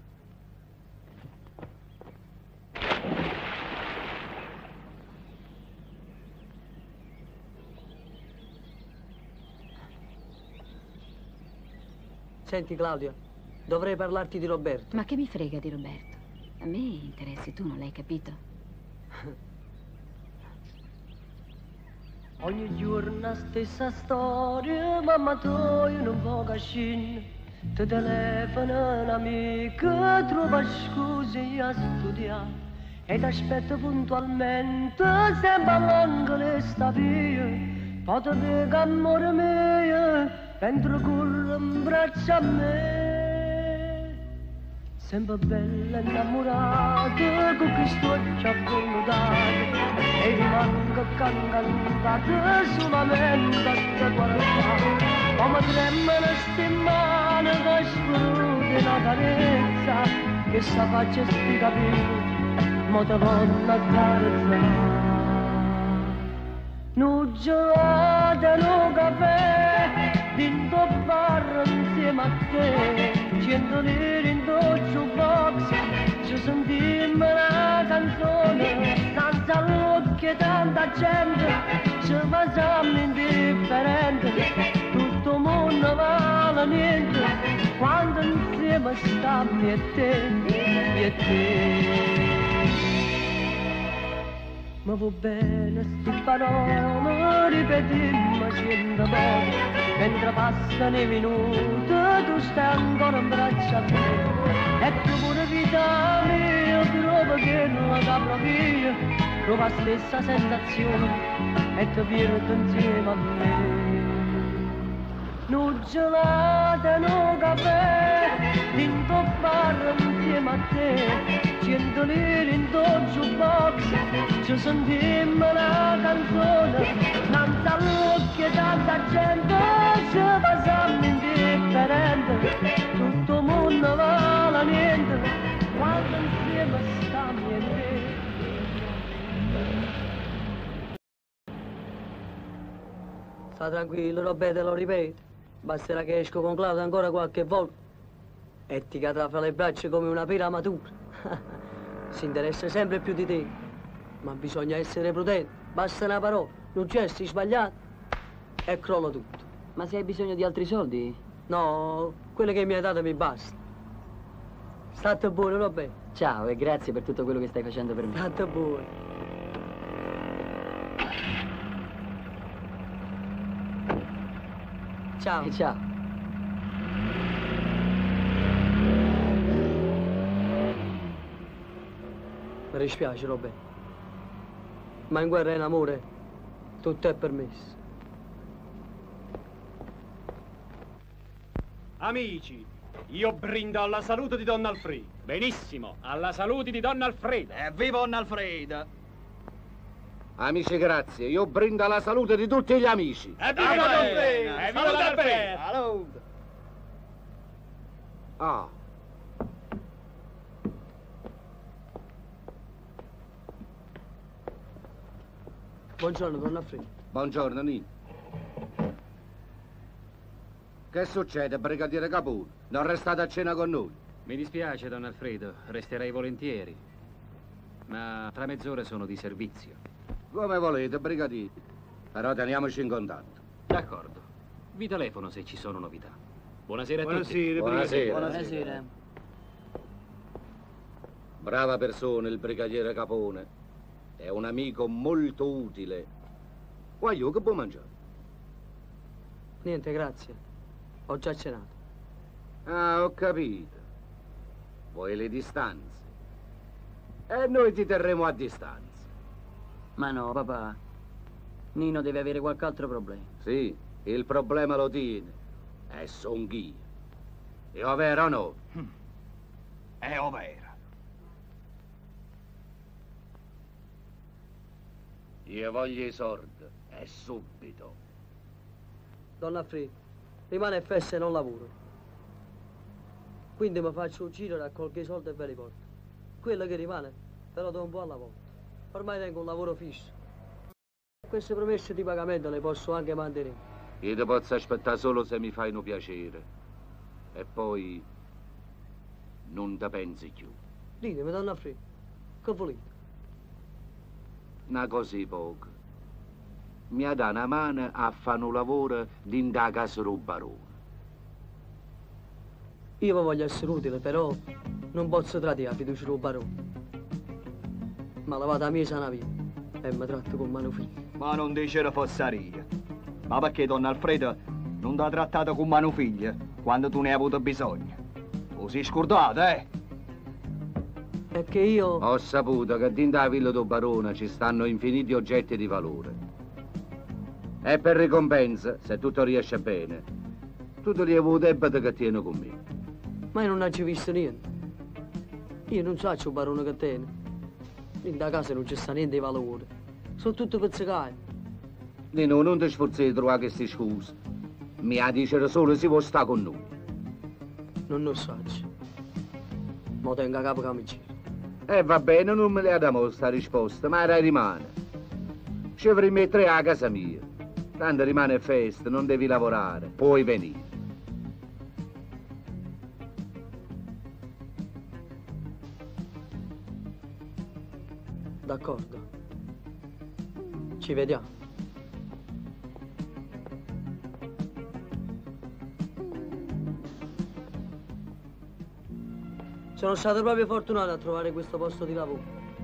Senti Claudia, dovrei parlarti di Roberto. Ma che mi frega di Roberto? A me interessi tu, non l'hai capito? Ogni giorno la stessa storia, mamma tu io non voglio scendere. Ti telefona un'amica, trova scuse a studiare. e ti aspetto puntualmente, sempre all'angolo sta via, poi ti dico amore mio, mentre corre in braccio a me. Sempre bella innamorata, con questo occhio avvolgato, e rimango cantata solamente a te guardare. Come tremano ste mani che sfrutti la carezza, che sa faccia sti capelli, mo te voglio accarezzare. Nu gelata, nu caffè, dentro bar insieme a te, cento lire in dolce box, ci sentimmo una canzone, senza l'occhio e tanta gente, ci facciamo indifferenti, tutto il mondo vale niente, quando insieme stiamo io e te, io e te. Ma va bene sti parole, ripetimmo cento volte, mentre passano i minuti, tu stai ancora in braccio a me. E tu pure vita mia, trovo che non la capro via, prova la stessa sensazione e ti perdo insieme a me. Nu gelata, nu caffè, dentro bar insieme a te, cento lire in dolce box, ci sentimmo una canzone, senza l'occhio e tanta gente, ci facciamo indifferenti, tutto il mondo vale niente, quando insieme stiamo in te. Sta tranquillo, Roberto, lo ripeto. Basterà che esco con Claudia ancora qualche volta e ti cadrà fra le braccia come una pera matura. Si interessa sempre più di te, ma bisogna essere prudenti. Basta una parola, un gesto sbagliato e crolla tutto. Ma se hai bisogno di altri soldi? No, quello che mi hai dato mi basta. State buono, Roberto. Ciao e grazie per tutto quello che stai facendo per me. State buono. Ciao. Ciao. Mi dispiace, Roberto. Ma in guerra e in amore tutto è permesso. Amici, io brindo alla salute di Don Alfredo. Benissimo, alla salute di Don Alfredo. Evviva Don Alfredo! Amici, grazie. Io brindo alla salute di tutti gli amici. Evviva Don Alfredo! Evviva Don Alfredo! Salute! Ah. Buongiorno, Don Alfredo. Buongiorno, Nino. Che succede, brigadiere Capone? Non restate a cena con noi? Mi dispiace, Don Alfredo, resterei volentieri. Ma tra mezz'ora sono di servizio. Come volete, brigadiere. Però teniamoci in contatto. D'accordo. Vi telefono se ci sono novità. Buonasera a Buonasera, tutti. Buonasera. Buonasera. Buonasera. Brava persona il brigadiere Capone. È un amico molto utile. Guagliò, che può mangiare? Niente, grazie. Ho già cenato. Ah, ho capito. Vuoi le distanze. E noi ti terremo a distanza. Ma no, papà. Nino deve avere qualche altro problema. Sì, il problema lo tiene. E son io. È ovvero o no? È ovvero. Io voglio i soldi. E subito. Don Alfredo, rimane fesso e non lavoro. Quindi mi faccio un giro, raccolgo i soldi e ve li porto. Quello che rimane, ve lo do un po' alla volta. Ormai tengo un lavoro fisso. Queste promesse di pagamento le posso anche mantenere. Io ti posso aspettare solo se mi fai un piacere. E poi non te pensi più. Ditemi, Don Alfredo, che volete? Una così poco. Mi ha dato una mano a fare un lavoro di da casa barone. Io voglio essere utile, però non posso tradire la fiducia del barone. Ma lavata la mia sana vita e mi tratto con mano figlia. Ma non dicere fossaria. Ma perché Don Alfredo non ti ha trattato con mano figlia quando tu ne hai avuto bisogno? Tu sei scordato, eh? È che io... Ho saputo che dentro la villa del barone ci stanno infiniti oggetti di valore. E per ricompensa, se tutto riesce bene, tu ti lievo il debito che tieni con me. Ma io non ho visto niente. Io non so il barone che tiene. In da casa non c'è sta niente di valore. Sono tutti pizzicati. Nino, non ti sforzi di trovare queste scuse. Mi ha dicere solo se vuoi stare con noi. Non lo so. Ma tengo a capo che mi giro. E eh, va bene, non me la dà sta risposta, ma era rimane. Ci vorrei mettere a casa mia. Tanto rimane festa, non devi lavorare, puoi venire. D'accordo. Ci vediamo. Sono stato proprio fortunato a trovare questo posto di lavoro.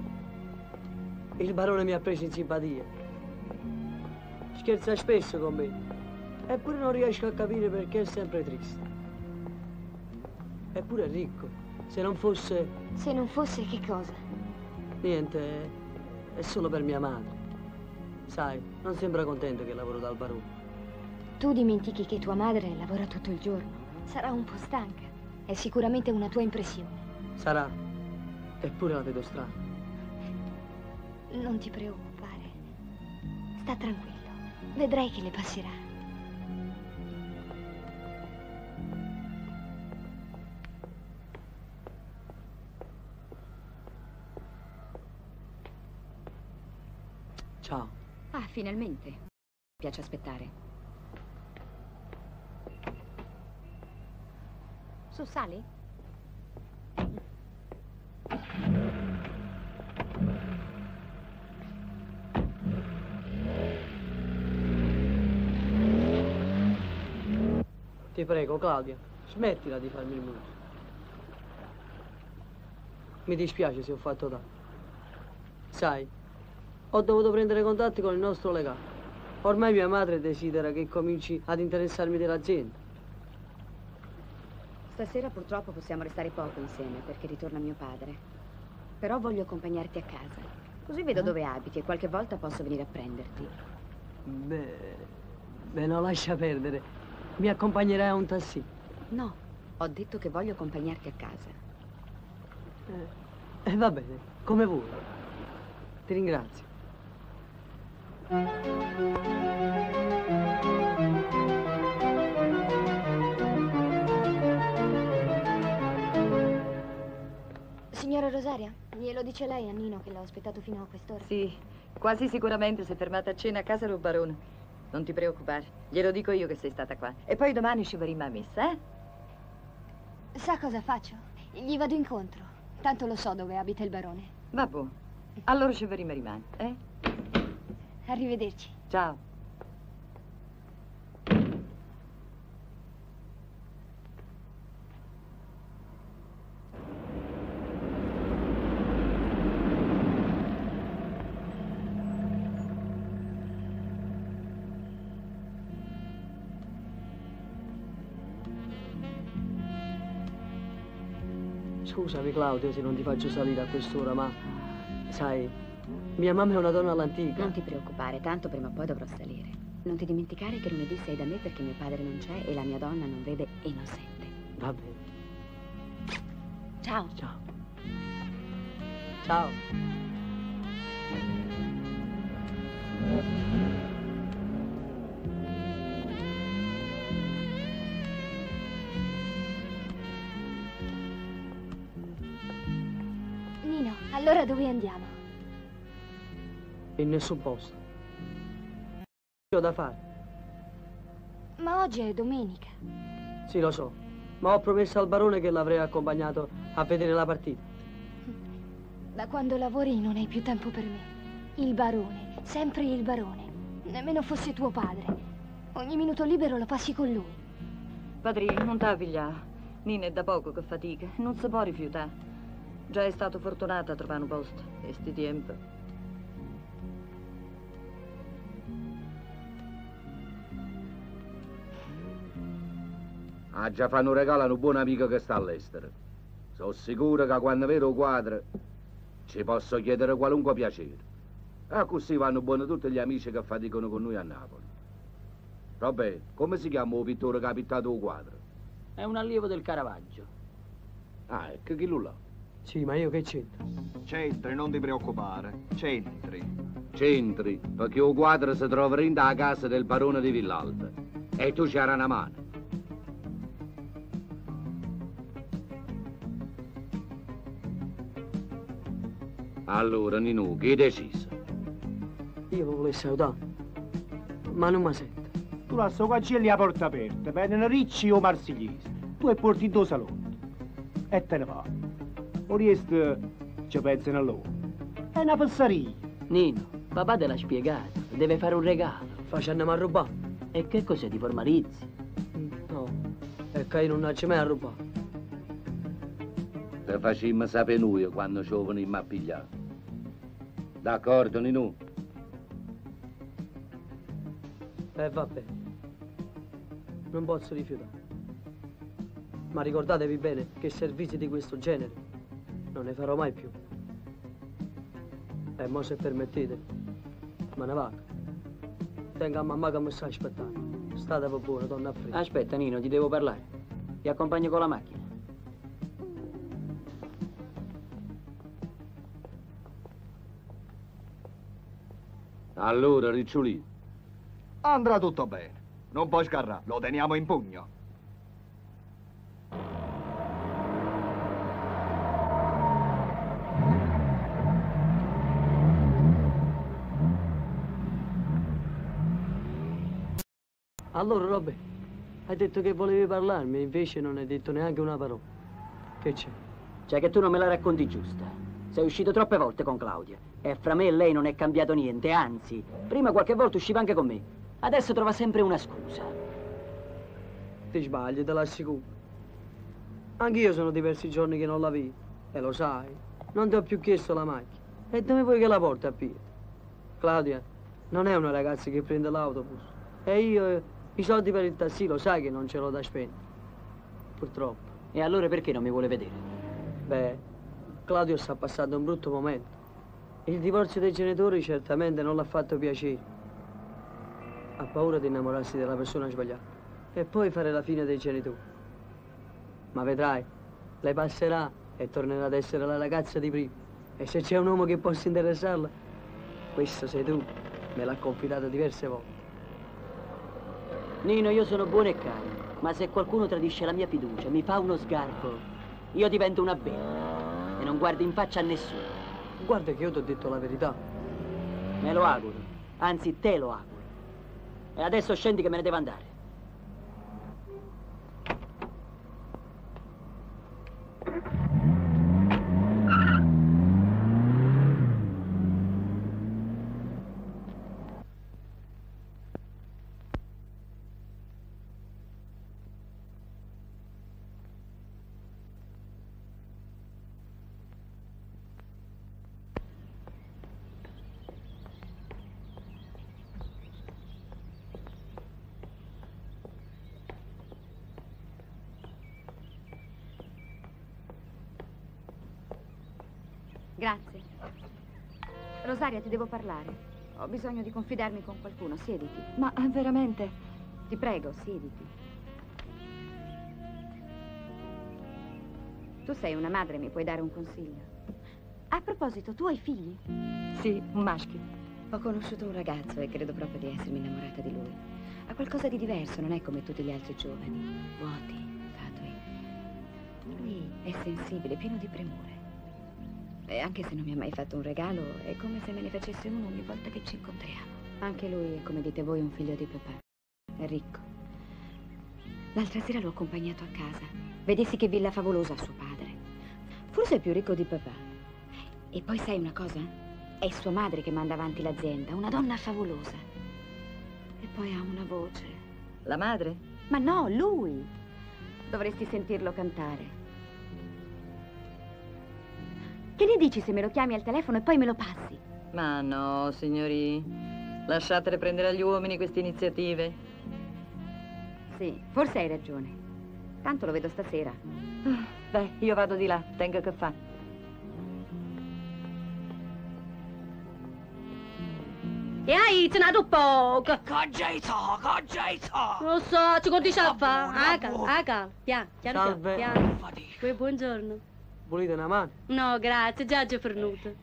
Il barone mi ha preso in simpatia. Scherza spesso con me. Eppure non riesco a capire perché è sempre triste. Eppure è ricco. Se non fosse... Se non fosse che cosa? Niente, è solo per mia madre. Sai, non sembra contento che lavoro dal barone. Tu dimentichi che tua madre lavora tutto il giorno. Sarà un po' stanca. È sicuramente una tua impressione. Sarà. Eppure la vedo strana. Non ti preoccupare. Sta tranquillo. Vedrai che le passerà. Ciao. Ah, finalmente. Mi piace aspettare. Su, sali? Ti prego, Claudia, smettila di farmi il muso. Mi dispiace se ho fatto tanto. Sai, ho dovuto prendere contatti con il nostro legato. Ormai mia madre desidera che cominci ad interessarmi dell'azienda. Stasera purtroppo possiamo restare poco insieme perché ritorna mio padre. Però voglio accompagnarti a casa. Così vedo dove abiti e qualche volta posso venire a prenderti. Beh, beh, no, lascia perdere. Mi accompagnerai a un taxi? No, ho detto che voglio accompagnarti a casa. E eh, va bene, come vuoi. Ti ringrazio. Signora Rosaria, glielo dice lei a Nino che l'ho aspettato fino a quest'ora? Sì, quasi sicuramente sei fermata a cena a casa del barone. Non ti preoccupare, glielo dico io che sei stata qua. E poi domani ci vorremmo a messa, eh? Sa cosa faccio? Gli vado incontro. Tanto lo so dove abita il barone. Vabbè, allora ci vorremmo rimane, eh? Arrivederci. Ciao. Scusami Claudia se non ti faccio salire a quest'ora, ma sai, mia mamma è una donna all'antica. Non ti preoccupare, tanto prima o poi dovrò salire. Non ti dimenticare che lunedì sei da me perché mio padre non c'è e la mia donna non vede e non sente. Va bene. Ciao. Ciao. Ciao. Nino, allora dove andiamo? In nessun posto. Ho da fare. Ma oggi è domenica. Sì, lo so, ma ho promesso al barone che l'avrei accompagnato a vedere la partita. Da quando lavori non hai più tempo per me. Il barone, sempre il barone. Nemmeno fosse tuo padre. Ogni minuto libero lo passi con lui. Padrino, non t'avvigliare. Nina è da poco che fatica, non si può rifiutare. Già è stato fortunato a trovare un posto, e sti tempi. Ah, già fanno un regalo a un buon amico che sta all'estero. Sono sicuro che quando vedo il quadro ci posso chiedere qualunque piacere. E così vanno buoni tutti gli amici che faticano con noi a Napoli. Vabbè, come si chiama il pittore che ha pittato il quadro? È un allievo del Caravaggio. Ah, ecco chi lo là. Sì, ma io che c'entro? C'entri, non ti preoccupare. C'entri. C'entri, perché il quadro si trova in da casa del barone di Villalta. E tu c'era una mano. Allora, Ninu, che hai deciso? Io lo volevo salutare, ma non mi sento. Tu lascia qua c'è la porta aperta, vengono ricci o marsigliesi. Tu e porti due salotto. E te ne va. O resto ci pensano a loro. È una passaria. Nino, papà te l'ha spiegato. Deve fare un regalo. Facendo a rubare. E che cos'è, di formalizzi? No, è che io non c'è mai a rubare. Te facemmo sapere noi quando ci venimmo a pigliare. D'accordo, Ninu? Eh, va bene. Non posso rifiutare. Ma ricordatevi bene che servizi di questo genere non ne farò mai più. E mo se permettete, me ne vado. Tenga a mamma che mi sta aspettando. State buona, donna Alfredo. Aspetta, Nino, ti devo parlare. Ti accompagno con la macchina. Allora, Ricciolino. Andrà tutto bene. Non puoi scarrare, lo teniamo in pugno. Allora, Robby, hai detto che volevi parlarmi, invece non hai detto neanche una parola. Che c'è? Cioè che tu non me la racconti giusta. Sei uscito troppe volte con Claudia. E fra me e lei non è cambiato niente, anzi, prima qualche volta usciva anche con me. Adesso trova sempre una scusa. Ti sbagli, te l'assicuro. Anch'io sono diversi giorni che non la vedo. E lo sai, non ti ho più chiesto la macchina. E dove vuoi che la porti a piedi? Claudia non è una ragazza che prende l'autobus. E io eh, i soldi per il taxi lo sai che non ce l'ho da spendere. Purtroppo. E allora perché non mi vuole vedere? Beh, Claudio sta passando un brutto momento. Il divorzio dei genitori certamente non l'ha fatto piacere. Ha paura di innamorarsi della persona sbagliata e poi fare la fine dei genitori. Ma vedrai, lei passerà e tornerà ad essere la ragazza di prima. E se c'è un uomo che possa interessarla, questo sei tu. Me l'ha confidato diverse volte. Nino, io sono buono e caro, ma se qualcuno tradisce la mia fiducia, mi fa uno sgarbo, io divento una bella e non guardo in faccia a nessuno. Guarda che io ti ho detto la verità. Me lo auguro, anzi te lo auguro. E adesso scendi che me ne devo andare. Grazie. Rosaria, ti devo parlare. Ho bisogno di confidarmi con qualcuno. Siediti. Ma veramente? Ti prego, siediti. Tu sei una madre, mi puoi dare un consiglio? A proposito, tu hai figli? Sì, un maschio. Ho conosciuto un ragazzo e credo proprio di essermi innamorata di lui. Ha qualcosa di diverso, non è come tutti gli altri giovani. Vuoti, fatui. Lui è sensibile, pieno di premure. E anche se non mi ha mai fatto un regalo, è come se me ne facesse uno ogni volta che ci incontriamo. Anche lui è, come dite voi, un figlio di papà. È ricco. L'altra sera l'ho accompagnato a casa. Vedessi che villa favolosa ha suo padre. Forse è più ricco di papà. E poi sai una cosa? È sua madre che manda avanti l'azienda, una donna favolosa. E poi ha una voce. La madre? Ma no, lui! Dovresti sentirlo cantare. Che ne dici se me lo chiami al telefono e poi me lo passi? Ma no, signori. Lasciatele prendere agli uomini queste iniziative. Sì, forse hai ragione. Tanto lo vedo stasera. Ah, Beh, io vado di là, tengo che fa. E hai cenato poco. Caggiaita, caggiaita. Lo so, ci conti a fare. Aga, aga. Piano, piano, Salve. piano. Poi buongiorno. Volete una mano? No, grazie, già già fornuto.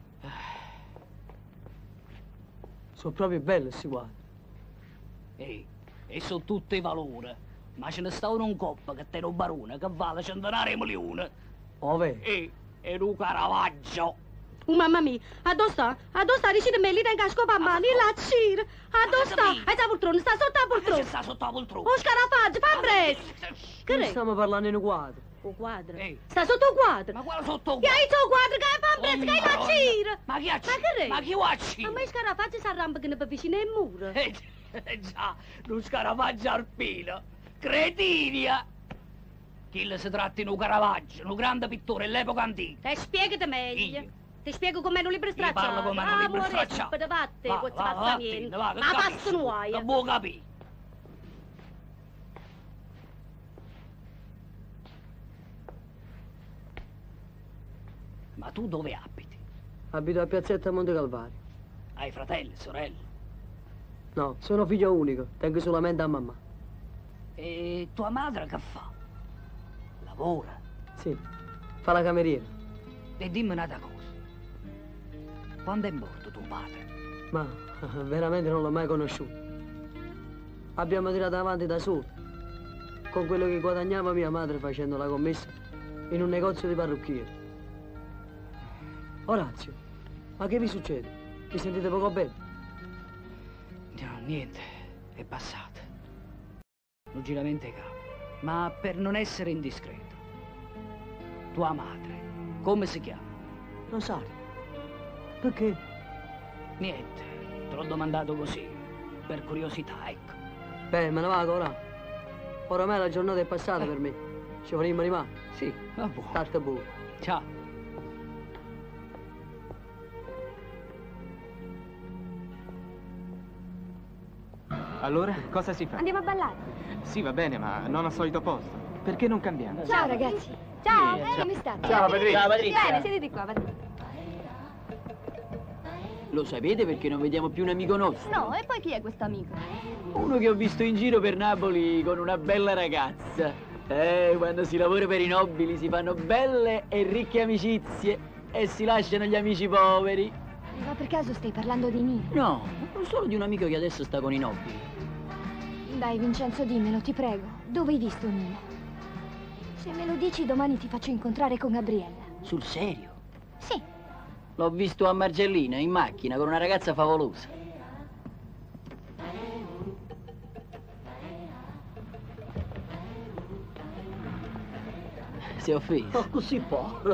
Sono proprio belle questi quadri. Ehi, e sono tutti valori. Ma ce ne sta uno in coppa che te un barone che vale centinaia di milioni. Ove? E, e un Caravaggio. Oh, mamma mia, addosso sta? Addosso sta? Riuscite a me lì tenga scopa a mano, la cira. Addosso sta? E sta poltrona, sta sotto la poltrona. Sta sotto la poltrona. Oh, scarafaggio, fa presto. Che Noi re? stiamo parlando in un quadro. Un quadro? Ehi. Sta sotto un quadro? Ma quale sotto un Che hai quadro? il quadro che fa presto, che hai la Madonna. cira. Ma chi ha Ma che re? Ma chi ha cira? A me scarafaggio si arrampicano per vicino ai muro. Eh, eh, già, un Caravaggio alpino. Cretinia. Chi le si tratta di un Caravaggio, un grande pittore dell'epoca antica. Te spiegate meglio. Io. Ti spiego come non libri Io stracciati. parlo come un libro stracciato. Ah, vatte, Va, questo va, passa va, niente. va, che Ma capisco, passa nuoia. che vuoi capire? Ma tu dove abiti? Abito a Piazzetta Monte Calvario. Hai fratelli, sorelle? No, sono figlio unico, tengo solamente a mamma. E tua madre che fa? Lavora? Sì, fa la cameriera. E dimmi un'altra cosa. Quando è morto tuo padre? Ma veramente non l'ho mai conosciuto. Abbiamo tirato avanti da soli, con quello che guadagnava mia madre facendo la commessa in un negozio di parrucchiere. Orazio, ma che vi succede? Vi sentite poco bene? No, niente, è passato. Un giramento ai capi. Ma per non essere indiscreto, tua madre, come si chiama? Rosario. Perché? Niente, te l'ho domandato così, per curiosità, ecco. Beh, me ne vado ora. Oramai la giornata è passata per me. Ci vorremmo rimane? Sì, va buono. State buono. Ciao. Allora, cosa si fa? Andiamo a ballare. Sì, va bene, ma non al solito posto. Perché non cambiamo? Ciao ragazzi. Ciao, Sì, ciao. come state? Ciao, Patrizia. Ciao, Patrizia. Bene, sedete qua, Patrizia. Lo sapete perché non vediamo più un amico nostro? No, e poi chi è questo amico? Uno che ho visto in giro per Napoli con una bella ragazza. Eh, quando si lavora per i nobili si fanno belle e ricche amicizie e si lasciano gli amici poveri. Ma per caso stai parlando di Nino? No, non solo di un amico che adesso sta con i nobili. Dai, Vincenzo, dimmelo, ti prego. Dove hai visto Nino? Se me lo dici, domani ti faccio incontrare con Gabriella. Sul serio? Sì. L'ho visto a Margellina, in macchina, con una ragazza favolosa. Si è offeso. Oh, così povero.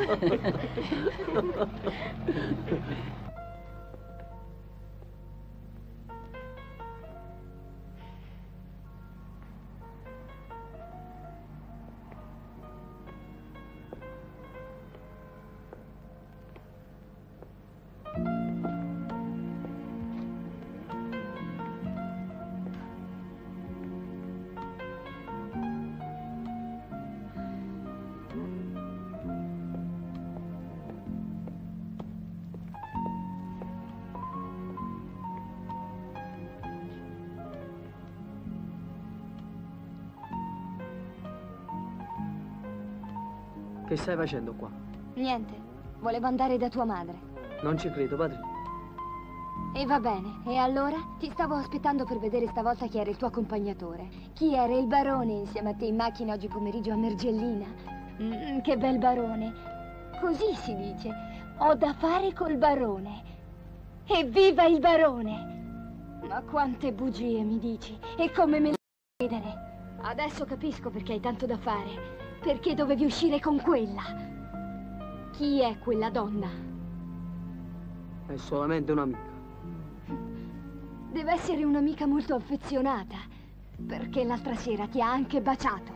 Che stai facendo qua? Niente, volevo andare da tua madre. Non ci credo, padre. E va bene, e allora? Ti stavo aspettando per vedere stavolta chi era il tuo accompagnatore. Chi era il barone insieme a te in macchina oggi pomeriggio a Mergellina. Mm, che bel barone. Così si dice. Ho da fare col barone. Evviva il barone! Ma quante bugie mi dici, e come me le fai credere. Adesso capisco perché hai tanto da fare. Perché dovevi uscire con quella. Chi è quella donna? È solamente un'amica. Deve essere un'amica molto affezionata, perché l'altra sera ti ha anche baciato.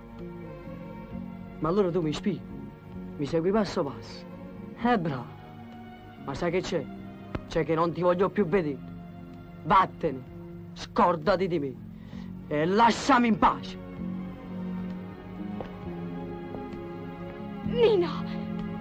Ma allora tu mi spii? Mi segui passo passo? Eh, bravo. Ma sai che c'è? C'è che non ti voglio più vedere. Vattene, scordati di me e lasciami in pace. Nino!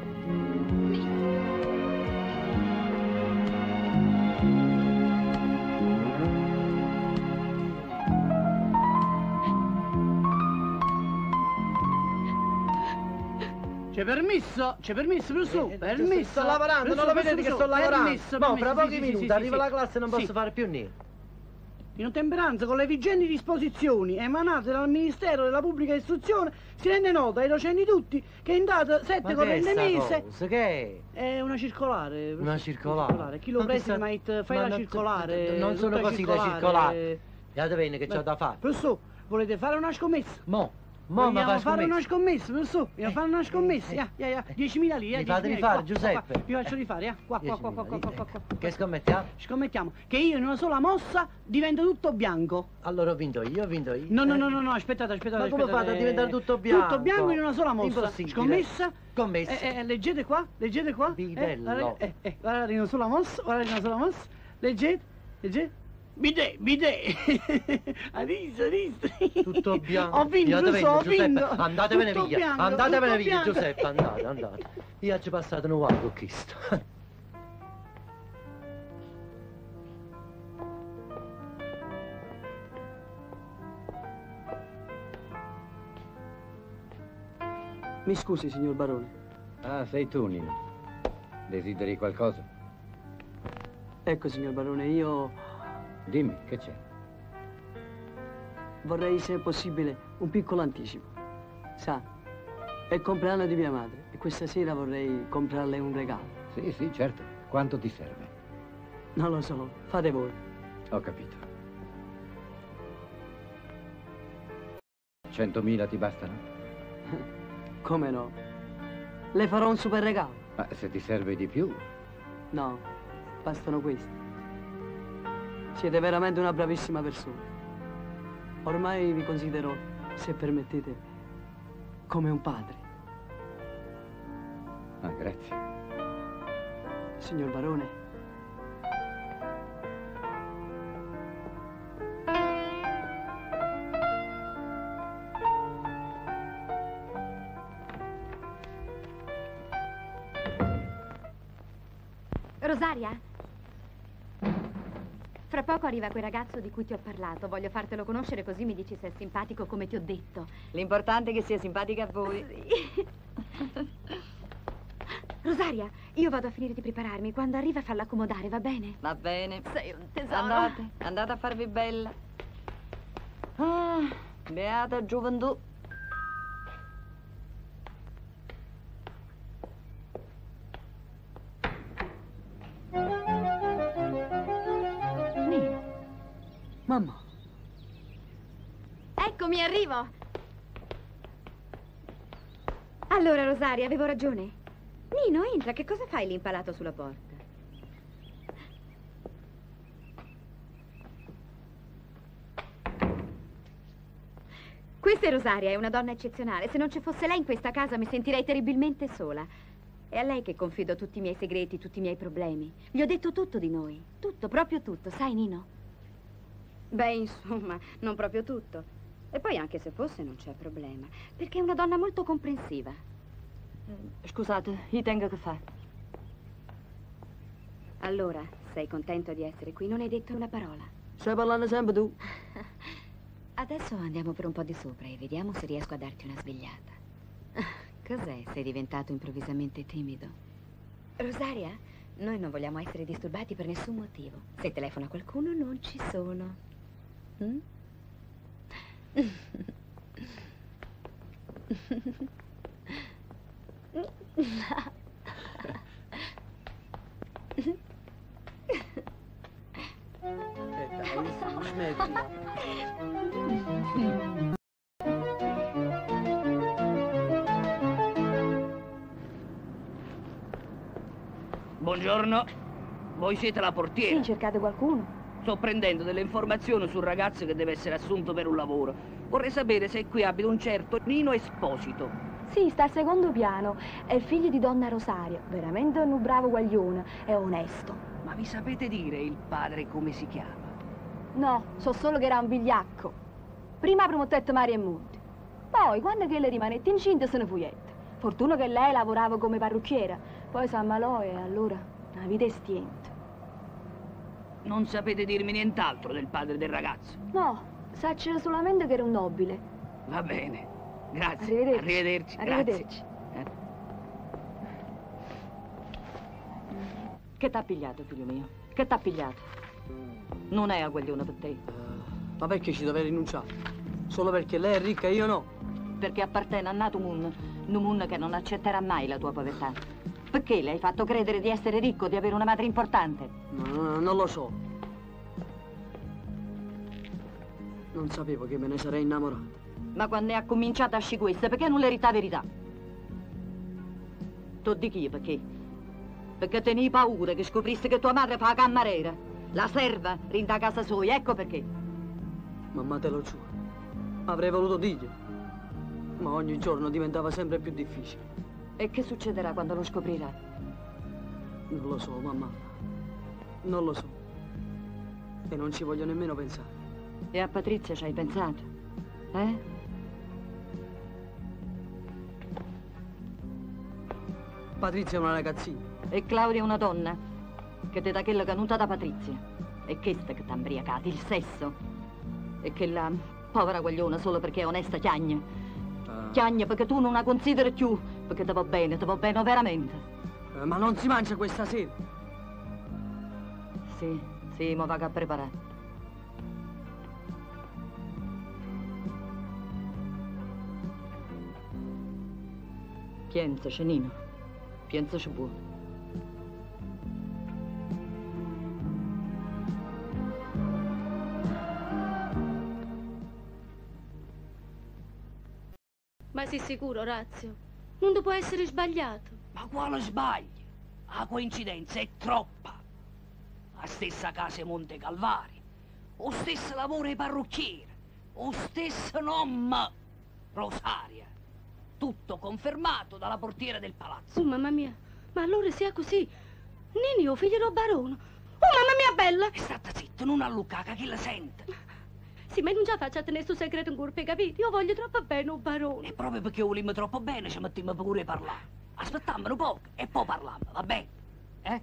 C'è permesso, c'è permesso, professor, Eh, permesso. Sto lavorando, non lo vedete che sto lavorando? No, fra pochi minuti arriva la classe e non posso fare più niente. In ottemperanza con le vigenti disposizioni emanate dal Ministero della Pubblica Istruzione si rende nota ai docenti tutti che in data sette corrente mese... Cosa? Che è? È una circolare. Una circolare? Chi lo Ma presta, chissà- ma fai ma la non- circolare. non sono tutta così le circolari. Guardate bene che c'ho da fare. Professor, volete fare una scommessa? Mo, mo mi Vogliamo fa fare una scommessa. scommessa, professor? Vogliamo fare una scommessa? Ya, ya, ya. diecimila lì, eh. Mi fate diecimila lì. rifare, Qua, Giuseppe? qua, qua. Vi faccio rifare, eh. Qua, qua, qua, qua, qua, qua, qua, qua. Che scommettiamo? Scommettiamo che io in una sola mossa divento tutto bianco. Allora ho vinto io, ho vinto io. No, no, Eh. no, no, no, aspettate, aspettate. Ma come aspettate. fate a diventare tutto bianco? Tutto bianco in una sola mossa. Impossibile. Scommessa? Scommessa. Eh, eh, leggete qua, leggete qua. Bidello. Eh, guardate, eh, eh, guardate in una sola mossa, guardate in una sola mossa. Leggete, leggete. Bidet, bidet. Ha visto, ha visto. Tutto bianco. Ho vinto, Andate lo so, ho Giuseppe, vinto. andatevene Tutto via. bianco, Andatevene tutto via, bianco. Giuseppe, andate, andate. Io ci passato un uomo con questo. Mi scusi, signor Barone. Ah, sei tu, Nino. Desideri qualcosa? Ecco, signor Barone, io Dimmi, che c'è? vorrei, se è possibile, un piccolo anticipo. Sa, è il compleanno di mia madre e questa sera vorrei comprarle un regalo. Sì, sì, certo. Quanto ti serve? Non lo so, fate voi. Ho capito. Centomila ti bastano? Come no? Le farò un super regalo. Ma se ti serve di più... No, bastano questi. Siete veramente una bravissima persona. Ormai vi considero, se permettete, come un padre. Ah, grazie. Signor Barone, Rosaria? Fra poco arriva quel ragazzo di cui ti ho parlato. Voglio fartelo conoscere così mi dici se è simpatico come ti ho detto. L'importante è che sia simpatica a voi. Sì. Rosaria, io vado a finire di prepararmi. Quando arriva fallo accomodare, va bene? Va bene. Sei un tesoro. Andate, andate a farvi bella. Ah, beata gioventù. mamma. Eccomi, arrivo. Allora, Rosaria, avevo ragione. Nino, entra, che cosa fai lì impalato sulla porta? Questa è Rosaria, è una donna eccezionale. Se non ci fosse lei in questa casa mi sentirei terribilmente sola. È a lei che confido tutti i miei segreti, tutti i miei problemi. Gli ho detto tutto di noi. Tutto, proprio tutto, sai, Nino? Beh, insomma, non proprio tutto. E poi anche se fosse non c'è problema, perché è una donna molto comprensiva. Eh, scusate, io tengo che fare. Allora, sei contento di essere qui? Non hai detto una parola. Stai parlando sempre tu? Adesso andiamo per un po' di sopra e vediamo se riesco a darti una svegliata. Cos'è? Sei diventato improvvisamente timido? Rosaria, noi non vogliamo essere disturbati per nessun motivo. Se telefona qualcuno non ci sono. Mm? Eh dai, smettila. Buongiorno, voi siete la portiera? Sì, cercate qualcuno? Sto prendendo delle informazioni sul ragazzo che deve essere assunto per un lavoro. Vorrei sapere se qui abita un certo Nino Esposito. Sì, sta al secondo piano. È il figlio di donna Rosaria. Veramente un bravo guaglione. È onesto. Ma vi sapete dire il padre come si chiama? No, so solo che era un vigliacco. Prima promettette mare e monti. Poi, quando che le rimanette incinta, se ne fuiette. Fortuna che lei lavorava come parrucchiera, poi si ammalò e allora la vita è stienta. Non sapete dirmi nient'altro del padre del ragazzo? No, sa c'era solamente che era un nobile. Va bene, grazie. Arrivederci. Arrivederci. Arrivederci. Grazie. Eh. Che t'ha pigliato, figlio mio? Che t'ha pigliato? Non è a guaglione per te. Ma perché ci deve rinunciare? Solo perché lei è ricca e io no? Perché appartiene a nato moon, un moon che non accetterà mai la tua povertà. Perché le hai fatto credere di essere ricco, di avere una madre importante? No, no, non lo so. Non sapevo che me ne sarei innamorato. Ma quando è cominciata a sci questa, perché non le rita verità? Tu di chi, perché? Perché tenevi paura che scoprisse che tua madre fa la cameriera, la serva, rinda a casa sua, ecco perché. Mamma, te lo giuro. Avrei voluto dirgli. Ma ogni giorno diventava sempre più difficile. E che succederà quando lo scoprirà? Non lo so, mamma. Non lo so. E non ci voglio nemmeno pensare. E a Patrizia ci hai pensato? Eh? Patrizia è una ragazzina. E Claudia è una donna che ti dà quella canuta da Patrizia. E questa che t'ha imbriacata, il sesso. E che la povera guagliona solo perché è onesta chiagna. Ah. Chiagna perché tu non la consideri più, perché ti va bene, ti va bene veramente. Eh, ma non si mangia questa sera? Sì, sì, ma vado a preparare. Piensaci, Nino. Piensaci buono. Ma sei sicuro, Orazio? Non può essere sbagliato. Ma quale sbaglio? La coincidenza è troppa. La stessa casa Monte Calvari, lo stesso lavoro di parrucchiere, lo stesso nome, Rosaria. Tutto confermato dalla portiera del palazzo. Oh, mamma mia, ma allora sia così. Nini, o figlio del barone. Oh, mamma mia, bella! E state zitto, non allucca, che la sente. Sì, ma non già faccia a tenere sul segreto un colpo, capito? Io voglio troppo bene un barone. E proprio perché volimmo troppo bene ci mettiamo pure a parlare. Aspettiamo un po' e poi parliamo, va bene? Eh?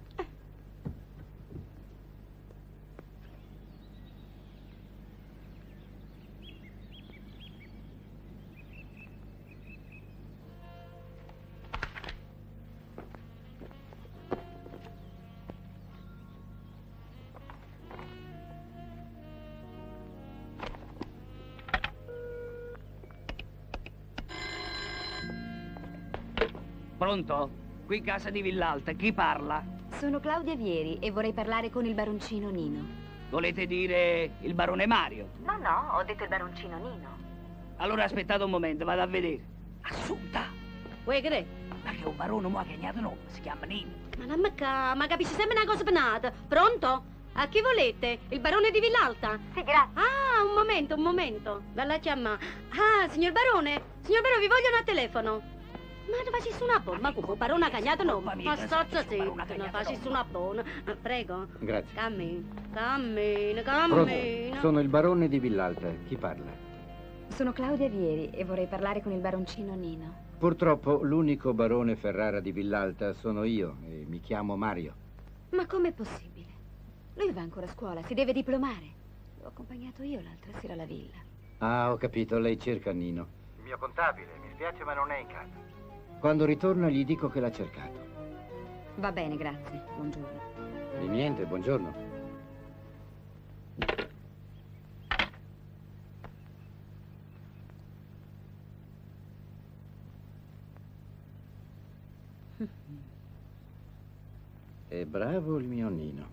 Pronto? Qui casa di Villalta, chi parla? Sono Claudia Vieri e vorrei parlare con il baroncino Nino. Volete dire il barone Mario? No, no, ho detto il baroncino Nino. Allora aspettate un momento, vado a vedere. Assunta! Vuoi che? Ma che un barone mo' ha cagnato nome, si chiama Nino. Ma non mi ca... ma capisci sempre una cosa penata. Pronto? A chi volete? Il barone di Villalta? Sì, grazie. Ah, un momento, un momento. La la chiama. Ah, signor barone? Signor barone, vi vogliono a telefono. Ma non facessi una buona, ma come barone ha cagnato no? Ma stazza sì, non facessi una buona. Prego. Grazie. Cammina, cammina, Pronto? cammina. Sono il barone di Villalta. Chi parla? Sono Claudia Vieri e vorrei parlare con il baroncino Nino. Purtroppo l'unico barone Ferrara di Villalta sono io e mi chiamo Mario. Ma com'è possibile? Lui va ancora a scuola, si deve diplomare. L'ho accompagnato io l'altra sera alla villa. Ah, ho capito, lei cerca Nino. Il mio contabile, mi spiace ma non è in casa. Quando ritorna gli dico che l'ha cercato. Va bene, grazie. Buongiorno. Di niente, buongiorno. È bravo il mio Nino.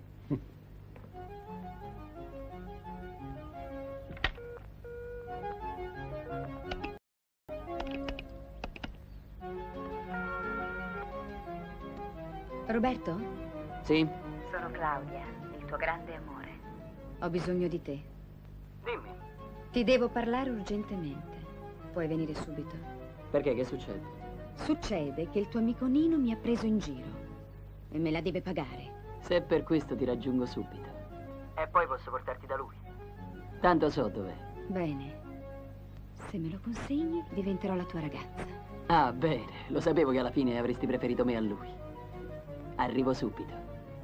Roberto? Sì? Sono Claudia, il tuo grande amore. Ho bisogno di te. Dimmi. Ti devo parlare urgentemente. Puoi venire subito? Perché? Che succede? Succede che il tuo amico Nino mi ha preso in giro e me la deve pagare. Se è per questo ti raggiungo subito. E poi posso portarti da lui. Tanto so dov'è. Bene. Se me lo consegni, diventerò la tua ragazza. Ah, bene. Lo sapevo che alla fine avresti preferito me a lui. Arrivo subito.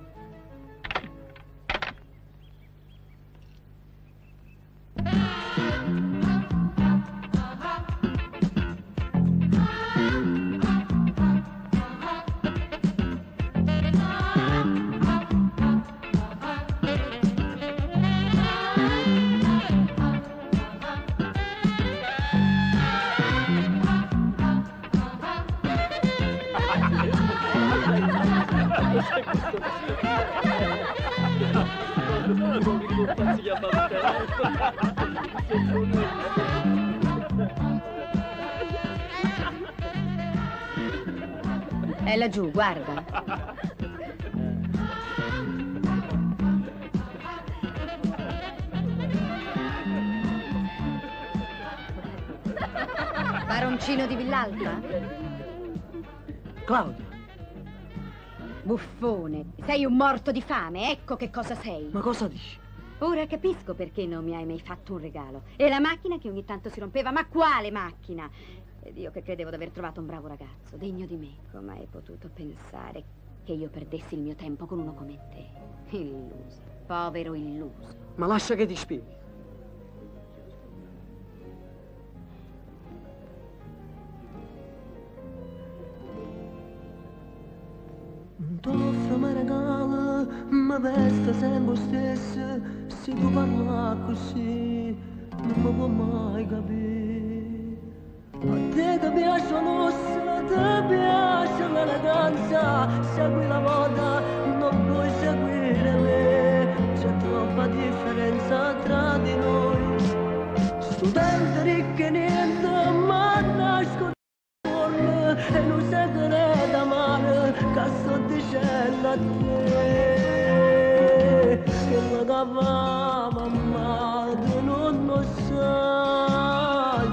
È laggiù, guarda. Baroncino di Villalta? Claudia. Buffone, sei un morto di fame, ecco che cosa sei. Ma cosa dici? Ora capisco perché non mi hai mai fatto un regalo. E la macchina che ogni tanto si rompeva, ma quale macchina? Ed io che credevo di aver trovato un bravo ragazzo, degno di me. Come hai potuto pensare che io perdessi il mio tempo con uno come te? Illuso, povero illuso. Ma lascia che ti spieghi. Non t'offro mai regalo, ma veste sempre stesso. Se tu parla così, non mi può mai capire. A te ti piace la mossa, ti piace l'eleganza. Segui la moda, non puoi seguire me. C'è troppa differenza tra di noi. Studenti ricchi e niente, ma nascono e non segreto amare. Che sto dicendo a te che la cava mamma tu non lo sai.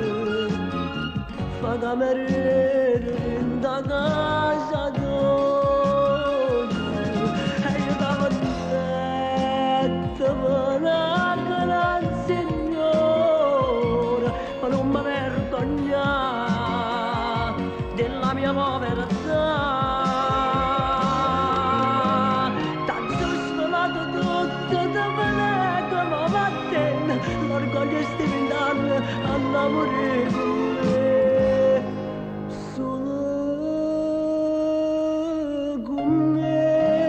Fa cameriere in da casa tua e io t'amo detto per la gran signora, ma non mi vergognare della mia povertà. L'orgoglio sti vent'anni a morire con me, solo con me.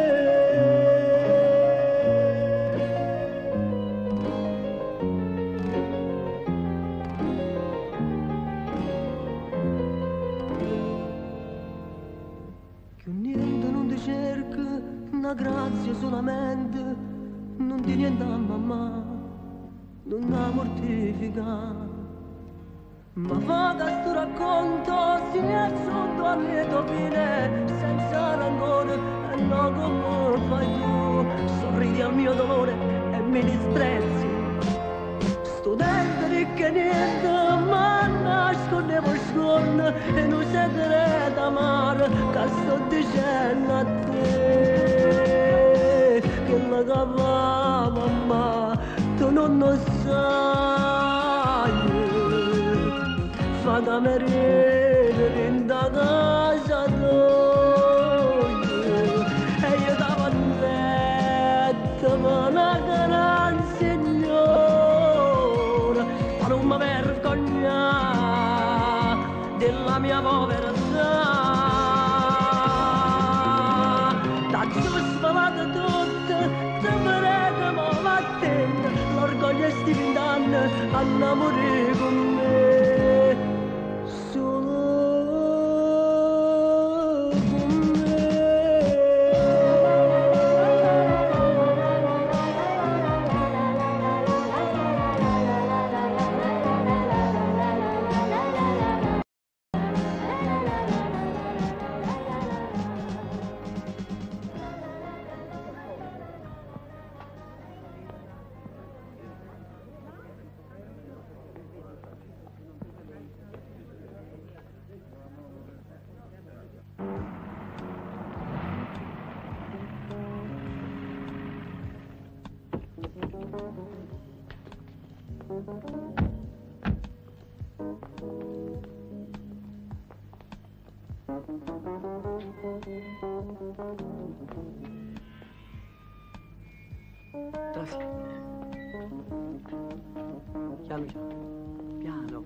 Che niente non ti cerca, una grazia solamente, non ti niente a mamma. Non la mortifica, ma fa che sto racconto si è sotto a lieto fine, senza rancore e non come fai tu. Sorridi al mio dolore e mi disprezzi. Studente ricco e niente, ma nascondevo scorno e un segreto amaro che sto dicendo a te che la cava mamma tu non lo sai. Fa cameriere in da casa tua e io t'avevo detto ma una gran signora, ma non mi vergogna della mia povertà. Da giù spavata tutta, ti prego ma vattene. L'orgoglio è sti vent'anni a morire con me, solo Trascina. Piano piano. Piano.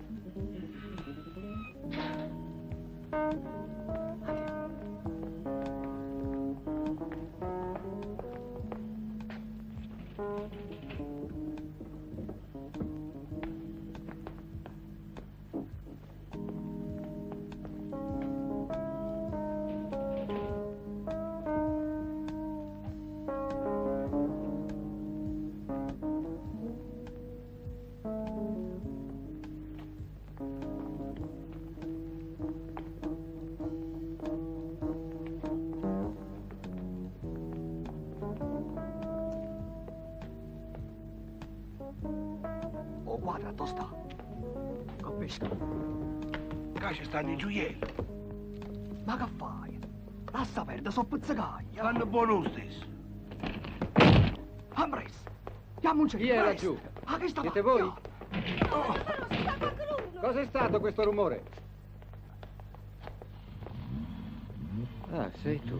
Oh, guarda, dove sta? Capisco. Qua ci stanno i gioielli. Ma che fai? Lascia perdere, sono pizzicaglia. Fanno buono lo stesso. Ambres, chiamo un cerchio. Chi è laggiù? Ah, che sta Siete voi? Oh. Cos'è stato questo rumore? Ah, sei tu.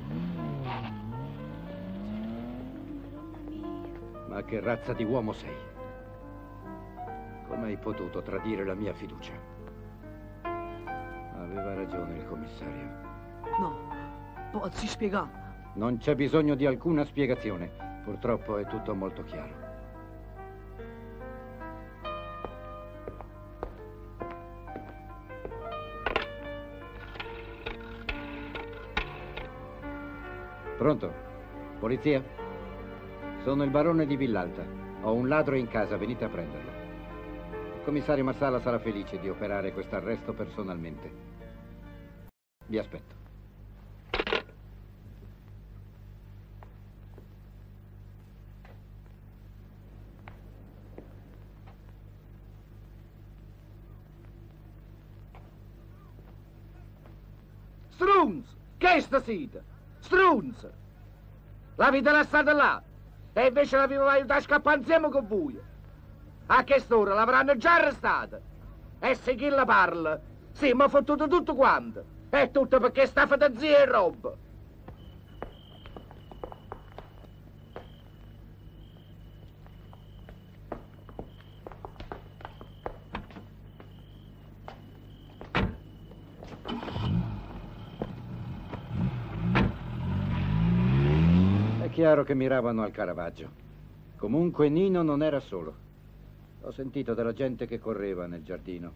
Ma che razza di uomo sei? Come hai potuto tradire la mia fiducia? Aveva ragione il commissario. No, posso spiegare? Non c'è bisogno di alcuna spiegazione. Purtroppo è tutto molto chiaro. Pronto? Polizia? Sono il barone di Villalta. Ho un ladro in casa, venite a prenderlo. Il commissario Marsala sarà felice di operare questo arresto personalmente. Vi aspetto. Strunz! Che è sta sita? Strunz! L'avete lasciata là e invece l'avevo aiutato a scappare insieme con voi. A quest'ora l'avranno già arrestata. E se chi la parla, sì, mi ha fottuto tutto quanto. È tutto perché sta fantasia e roba. È chiaro che miravano al Caravaggio. Comunque Nino non era solo. Ho sentito della gente che correva nel giardino.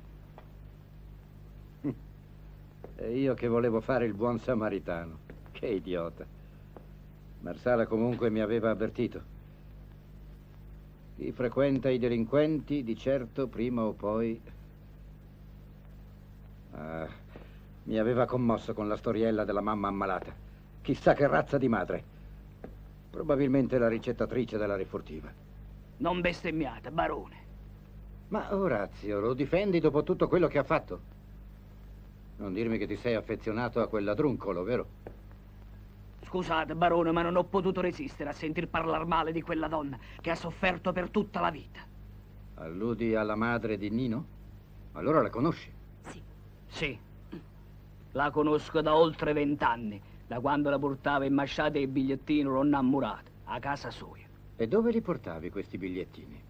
E io che volevo fare il buon samaritano. Che idiota. Marsala comunque mi aveva avvertito. Chi frequenta i delinquenti, di certo, prima o poi... Ah, mi aveva commosso con la storiella della mamma ammalata. Chissà che razza di madre. Probabilmente la ricettatrice della refurtiva. Non bestemmiate, barone. Ma Orazio, lo difendi dopo tutto quello che ha fatto? Non dirmi che ti sei affezionato a quel ladruncolo, vero? Scusate, barone, ma non ho potuto resistere a sentir parlare male di quella donna che ha sofferto per tutta la vita. Alludi alla madre di Nino? Allora la conosci? Sì. Sì. La conosco da oltre vent'anni, da quando la portava in masciate e bigliettino l'ho innamorata, a casa sua. E dove li portavi questi bigliettini?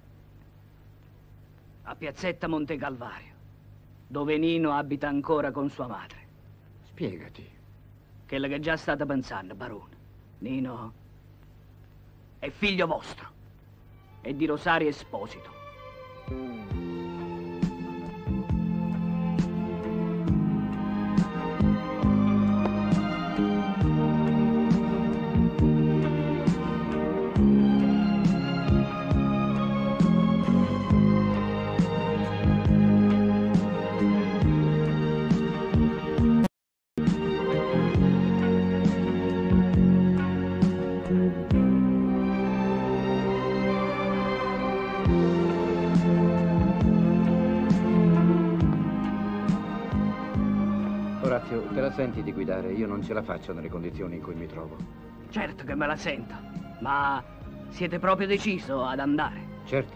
A Piazzetta Monte Calvario, dove Nino abita ancora con sua madre. Spiegati. Quella che è già stata pensando, barone. Nino è figlio vostro e di Rosario Esposito. Orazio, te la senti di guidare? Io non ce la faccio nelle condizioni in cui mi trovo. Certo che me la sento, ma siete proprio deciso ad andare? Certo.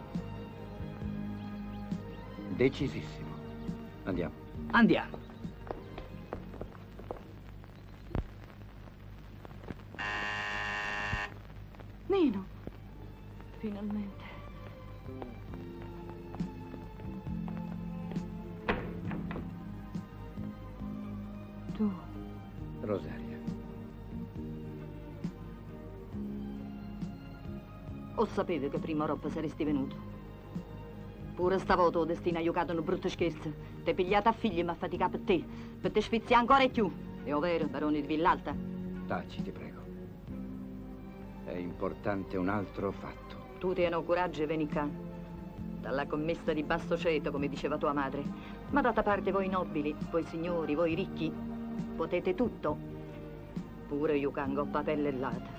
Decisissimo. Andiamo. Andiamo. Nino, finalmente. Tu. Rosaria. O sapevi che prima o dopo saresti venuto? Pure stavolta il destino ha giocato un brutto scherzo. Ti hai pigliato a figli e mi ha faticato per te. Per te sfiziare ancora di più. È ovvero, barone di Villalta? Taci, ti prego. È importante un altro fatto. Tu ti hai coraggio e vieni qua. Dalla commessa di basso ceto, come diceva tua madre. Ma d'altra parte voi nobili, voi signori, voi ricchi, potete tutto. Pure io cango papellellata.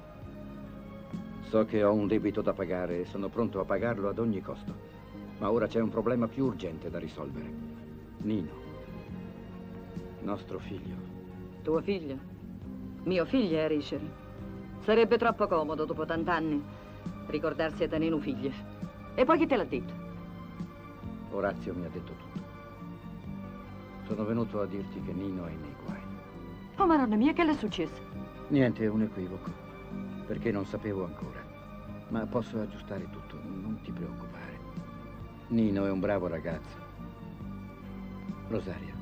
So che ho un debito da pagare e sono pronto a pagarlo ad ogni costo. Ma ora c'è un problema più urgente da risolvere. Nino. Nostro figlio. Tuo figlio? Mio figlio è Richard. Sarebbe troppo comodo dopo tant'anni ricordarsi a tenere un figlio. E poi chi te l'ha detto? Orazio mi ha detto tutto. Sono venuto a dirti che Nino è nei guai. Oh, madonna mia, che le è successo? Niente, è un equivoco. Perché non sapevo ancora. Ma posso aggiustare tutto, non ti preoccupare. Nino è un bravo ragazzo. Rosaria,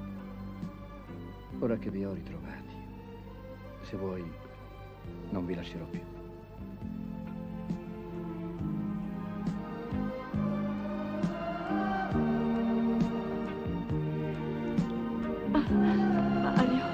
ora che vi ho ritrovati, se vuoi, non vi lascerò più. Mario.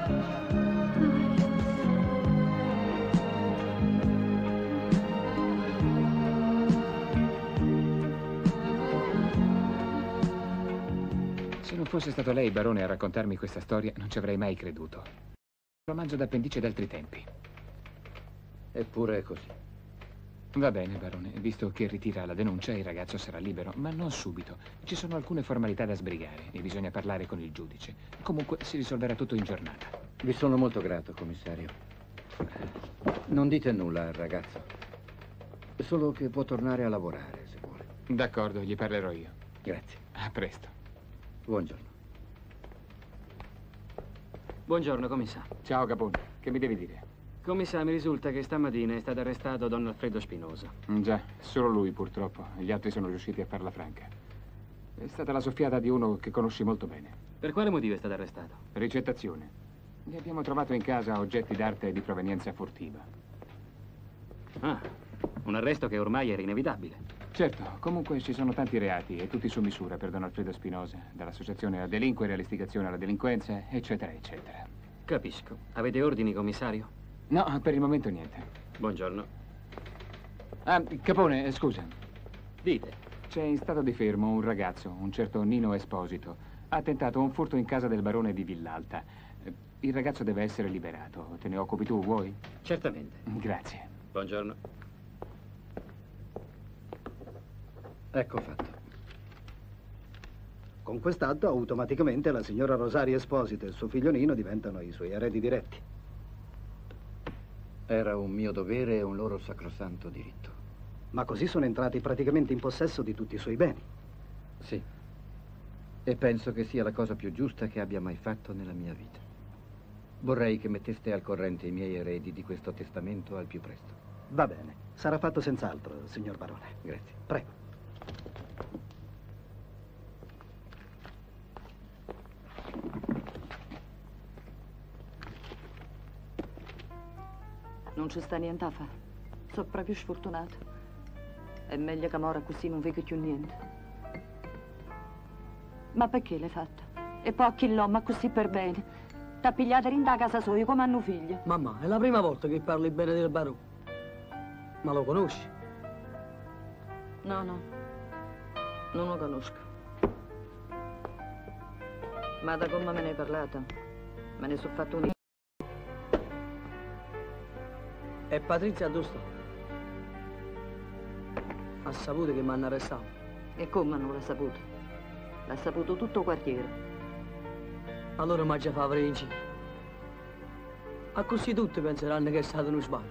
Se non fosse stato lei, barone, a raccontarmi questa storia, non ci avrei mai creduto. Romanzo d'appendice d'altri tempi. Eppure è così. Va bene, barone. Visto che ritira la denuncia, il ragazzo sarà libero, ma non subito. Ci sono alcune formalità da sbrigare e bisogna parlare con il giudice. Comunque si risolverà tutto in giornata. Vi sono molto grato, commissario. Non dite nulla al ragazzo. Solo che può tornare a lavorare, se vuole. D'accordo, gli parlerò io. Grazie. A presto. Buongiorno. Buongiorno, commissario. Ciao, Capone. Che mi devi dire? Commissario, mi risulta che stamattina è stato arrestato Don Alfredo Spinosa. Già, solo lui purtroppo. Gli altri sono riusciti a farla franca. È stata la soffiata di uno che conosci molto bene. Per quale motivo è stato arrestato? Ricettazione. Gli abbiamo trovato in casa oggetti d'arte di provenienza furtiva. Ah, un arresto che ormai era inevitabile. Certo, comunque ci sono tanti reati e tutti su misura per Don Alfredo Spinosa, dall'associazione a delinquere all'istigazione alla delinquenza, eccetera, eccetera. Capisco. Avete ordini, commissario? No, per il momento niente. Buongiorno. Ah, Capone, scusa. Dite. C'è in stato di fermo un ragazzo, un certo Nino Esposito. Ha tentato un furto in casa del barone di Villalta. Il ragazzo deve essere liberato. Te ne occupi tu, vuoi? Certamente. Grazie. Buongiorno. Ecco fatto. Con quest'atto automaticamente la signora Rosaria Esposito e il suo figlio Nino diventano i suoi eredi diretti. Era un mio dovere e un loro sacrosanto diritto. Ma così sono entrati praticamente in possesso di tutti i suoi beni. Sì. E penso che sia la cosa più giusta che abbia mai fatto nella mia vita. Vorrei che metteste al corrente i miei eredi di questo testamento al più presto. Va bene. Sarà fatto senz'altro, signor barone. Grazie. Prego. Non ci sta niente a fare. Sono proprio sfortunato. È meglio che mora così non vedo più niente. Ma perché l'hai fatto? E poi chi l'uomo così per bene? T'ha pigliato in da casa sua come hanno figlio. Mamma, è la prima volta che parli bene del barone. Ma lo conosci? No, no. Non lo conosco. Ma da come me ne hai parlato, me ne sono fatto un... E Patrizia dove sta? Ha saputo che mi hanno arrestato. E come non l'ha saputo? L'ha saputo tutto il quartiere. Allora mi ha già fatto in giro. A così tutti penseranno che è stato uno sbaglio.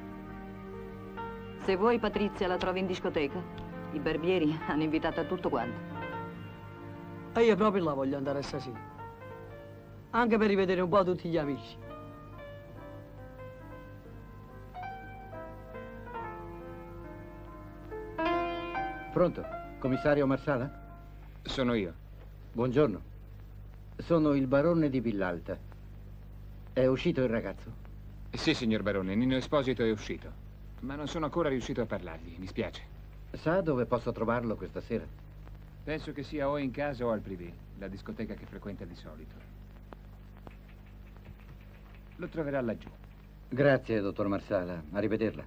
Se vuoi Patrizia la trovi in discoteca, i barbieri hanno invitato a tutto quanto. E io proprio la voglio andare stasera. Anche per rivedere un po' tutti gli amici. Pronto? Commissario Marsala? Sono io. Buongiorno. Sono il barone di Villalta. È uscito il ragazzo? Sì, signor barone, Nino Esposito è uscito. Ma non sono ancora riuscito a parlargli, mi spiace. Sa dove posso trovarlo questa sera? Penso che sia o in casa o al Privé, la discoteca che frequenta di solito. Lo troverà laggiù. Grazie, dottor Marsala. Arrivederla.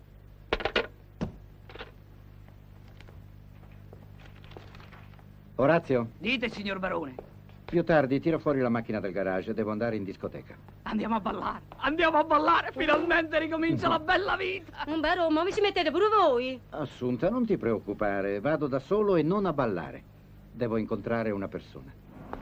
Orazio? Dite, signor barone. Più tardi tiro fuori la macchina del garage, devo andare in discoteca. Andiamo a ballare, andiamo a ballare, finalmente ricomincia la bella vita. Un barone, ma vi ci mettete pure voi? Assunta, non ti preoccupare, vado da solo e non a ballare. Devo incontrare una persona.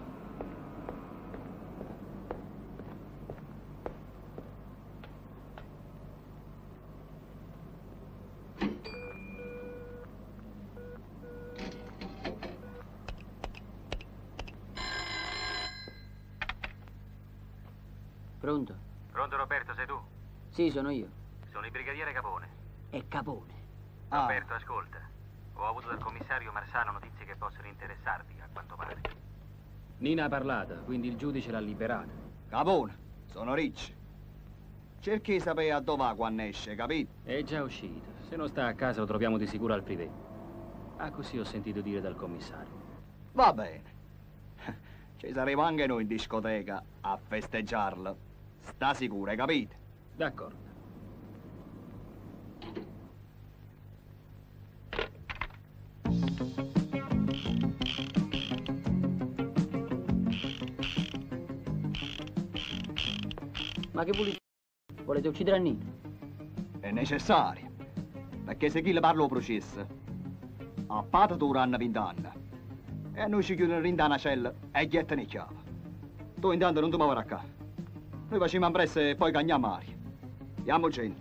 Pronto? Pronto Roberto, sei tu? Sì, sono io. Sono il brigadiere Capone. È Capone. Ah. Roberto, ascolta. Ho avuto dal commissario Marsano notizie che possono interessarti, a quanto pare. Nina ha parlato, quindi il giudice l'ha liberata. Capone, sono Ricci. Cerchi di sapere a dove va quando esce, capito? È già uscito. Se non sta a casa lo troviamo di sicuro al Privé. Ah, così ho sentito dire dal commissario. Va bene. Ci saremo anche noi in discoteca a festeggiarlo. Sta sicura, hai capito? D'accordo. Ma che volete? Volete uccidere Nino? È necessario. Perché se chi le parla o processo, a parte duranno vent'anni. E a noi ci chiudono in una cella e gettano in chiave. Tu intanto non ti muovere a casa. Noi facciamo impressa e poi cagniamo aria. Andiamo gente.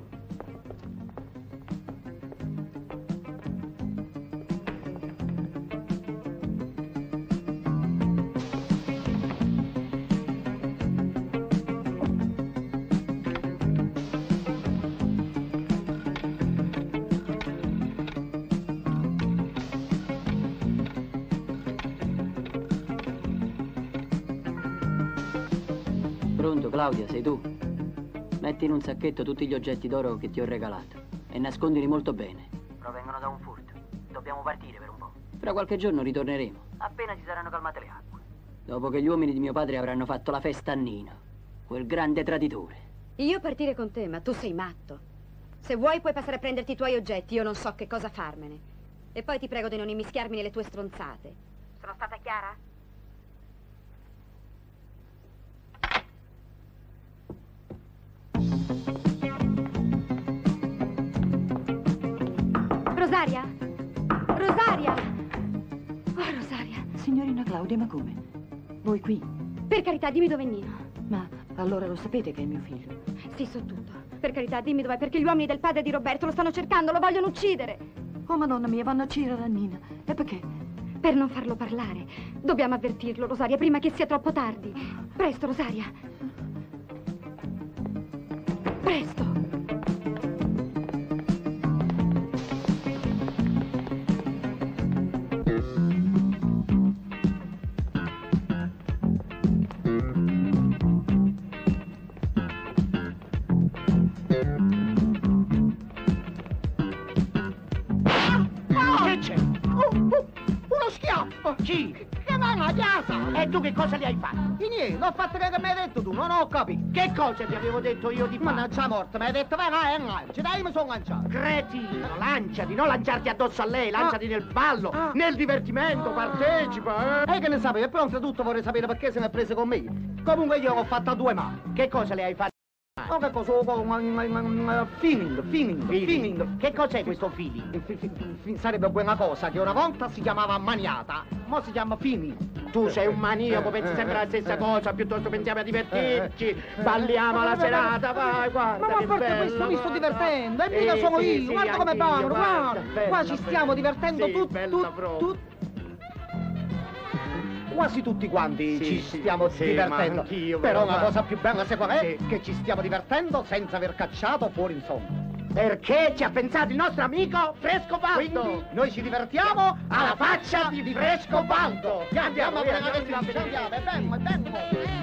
Pronto, Claudia, sei tu? Metti in un sacchetto tutti gli oggetti d'oro che ti ho regalato e nascondili molto bene. Provengono da un furto. Dobbiamo partire per un po'. Fra qualche giorno ritorneremo, Appena si saranno calmate le acque. dopo che gli uomini di mio padre avranno fatto la festa a Nino, quel grande traditore. Io partire con te, ma tu sei matto. Se vuoi puoi passare a prenderti i tuoi oggetti, io non so che cosa farmene. E poi ti prego di non immischiarmi nelle tue stronzate. Sono stata chiara? Rosaria? Rosaria? Oh, Rosaria. Signorina Claudia, ma come? Voi qui? Per carità, dimmi dov'è Nino. Ma allora lo sapete che è mio figlio? Sì, so tutto. Per carità, dimmi dov'è, perché gli uomini del padre di Roberto lo stanno cercando, lo vogliono uccidere. Oh, madonna mia, vanno a uccidere a Nina. E perché? Per non farlo parlare. Dobbiamo avvertirlo, Rosaria, prima che sia troppo tardi. Presto, Rosaria. Presto. Chi? Che vanno a casa! E tu che cosa gli hai fatto? E niente, ho fatto che mi hai detto tu, non ho capito. Che cosa ti avevo detto io di fare? Mannaggia morte, mi hai detto vai, vai, lancia, dai, mi sono lanciato. Cretino, lanciati, non lanciarti addosso a lei, lanciati ah. nel ballo, ah. nel divertimento, ah. partecipa, eh! E che ne sapevi? E poi oltretutto vorrei sapere perché se ne è prese con me. Comunque io l'ho fatta a due mani. Che cosa le hai fatto? Oh, che cosa? Feeling, feeling, feeling. Che cos'è questo feeling? Sarebbe quella cosa che una volta si chiamava maniata, ma si chiama feeling. Tu sei un maniaco, pensi sempre alla stessa cosa, piuttosto pensiamo a divertirci, balliamo la serata, vai, guarda. Ma a parte questo mi sto divertendo, e mica sono io, guarda come parlo, guarda. Qua ci stiamo divertendo tutti, tutti. Quasi tutti quanti sì, ci sì, stiamo sì, divertendo. Però una cosa più bella, sai qual è? Sì. Che ci stiamo divertendo senza aver cacciato fuori il sonno. Perché ci ha pensato il nostro amico Frescobaldo. Quindi noi ci divertiamo alla faccia di Frescobaldo. Andiamo, Andiamo, andiamo, ragazzi, andiamo, andiamo, è bello, è bello.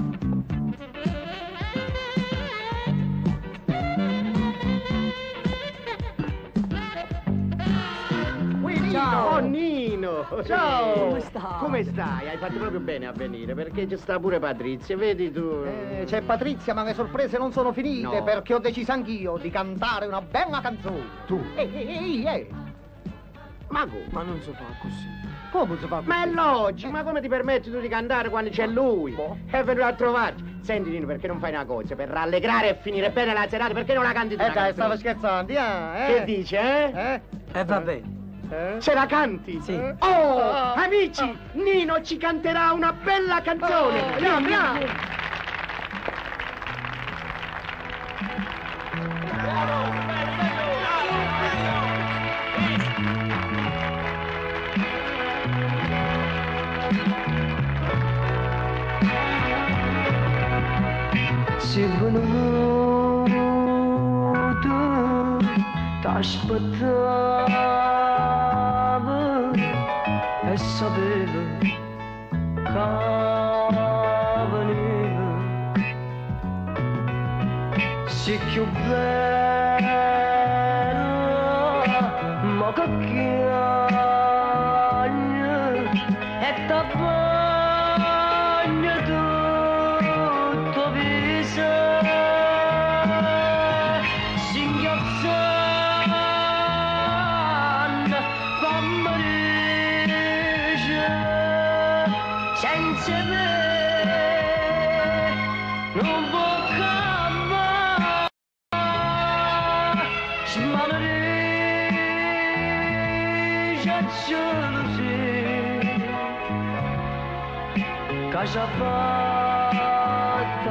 Ciao! Oh Nino! Ciao! Come stai? Come stai? Hai fatto proprio bene a venire, perché c'è sta pure Patrizia, vedi tu? Eh, c'è Patrizia, ma le sorprese non sono finite, No. perché ho deciso anch'io di cantare una bella canzone. Tu? Ehi, ehi, ehi, ehi! Ma come? Ma non si fa così. Come si fa così? Ma è logico, ma come ti permetti tu di cantare quando c'è lui? È venuto a trovarci. Senti Nino, perché non fai una cosa? Per rallegrare e finire bene la serata, perché non la canti tu? Eh la dai, canzone? stavo scherzando, eh? Che dice, eh? Eh? Eh, va bene. Ce la canti? Sì. Oh, amici, Nino ci canterà una bella canzone. Oh, Andiamo, andiamo. Si venuto t'aspettavo e sapevo che veniva. Si più bella, ma che chiagna e t'abbagna tutto viso. Singhiozzando come dice, senza me non può cambiare. Smalerice gelosia, che ci ha fatta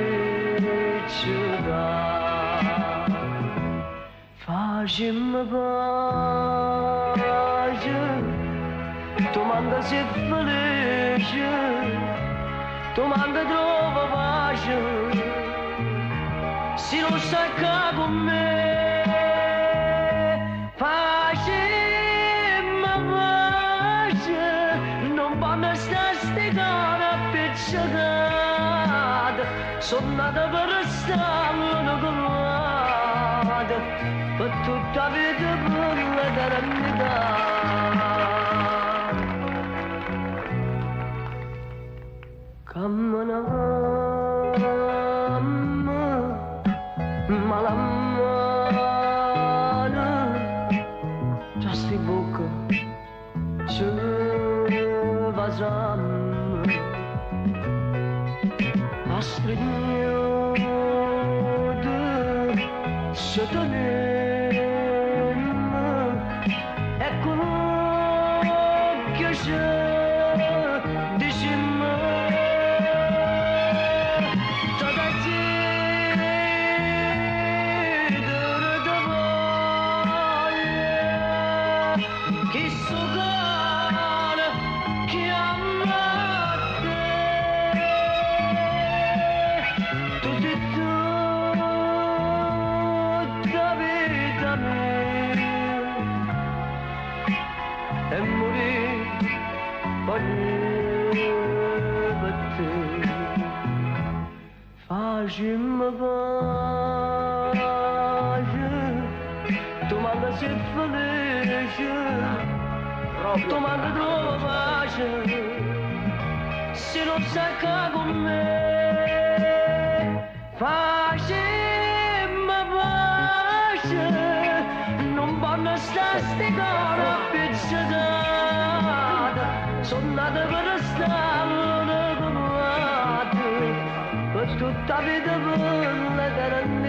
picciolare. Facciamo pace, tu manda sei felice, tu manda trova pace, se non stai qua con me. Facciamo pace, non vanno a stare ste cane appiccicate, sono nata per stare colmate, per tutta la vita per l'eternità. Camminammo, ma la mano già sti bocca ci vasiamo a stringere se tenemmo e con l'occhio ci dicemmo chi so cane chiama te, tu sei tutta vita mia e morì per te. Facciamo pace, tu manda sei felice, tu manda trova pace, se non sai che con me. Facciamo pace, non vanno stare ste cane appiccicate, sono nate per stare colmate, per tutta la vita per l'eternità.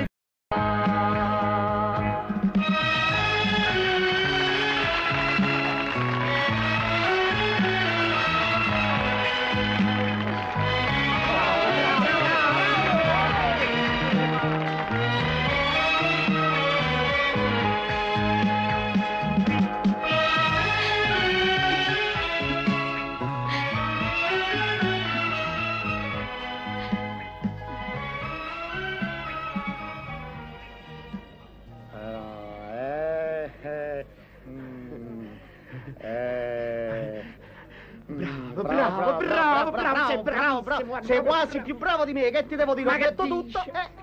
bravo, bravo, bravo, sei bravo, bravo. Sei quasi più bravo di me, che ti devo dire? Ma Ho che detto dici? tutto. Eh.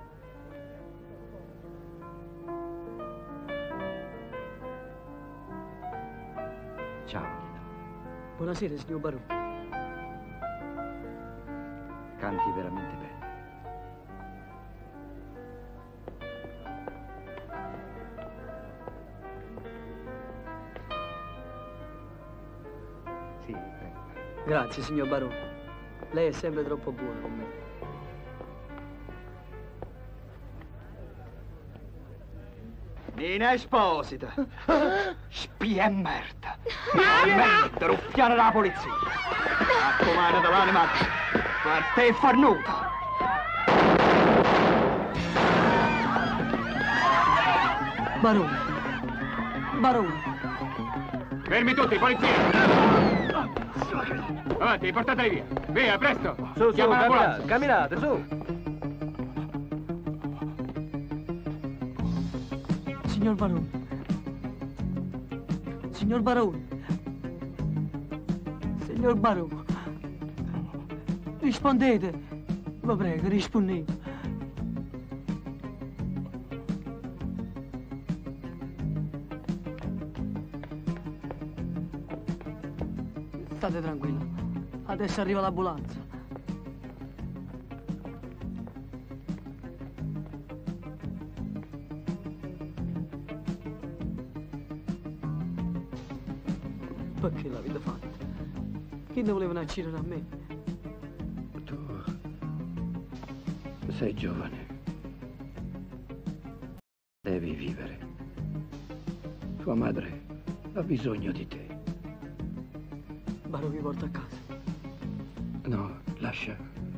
Ciao, Nino. Buonasera, signor Barone. Canti veramente bene. Sì. Grazie, signor Barone. Lei è sempre troppo buono con me. Nina Esposita. Spia e merda. Merda, ruffiana della polizia. Raccomando dall'anima. Per te farnuta. Barone. Barone. Fermi tutti, polizia! Avanti, portateli via. Via, presto. Su, su, Chiama l'ambulanza. camminate, camminate, su. Signor Barone. Signor Barone. Signor Barone. Rispondete. Vi prego, rispondete. State tranquillo. Adesso arriva l'ambulanza. Perché l'avete fatta? Chi ne volevano uccidere a me? Tu sei giovane. Devi vivere. Tua madre ha bisogno di te. Baro mi porta a casa. No, lascia.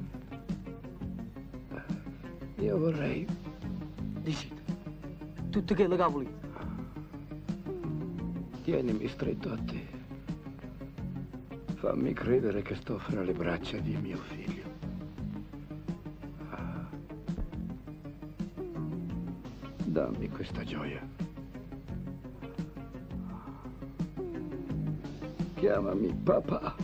Io vorrei... Dici, tutte che le cavoli. Tienimi stretto a te. Fammi credere che sto fra le braccia di mio figlio. Ah. Dammi questa gioia. Chiamami papà.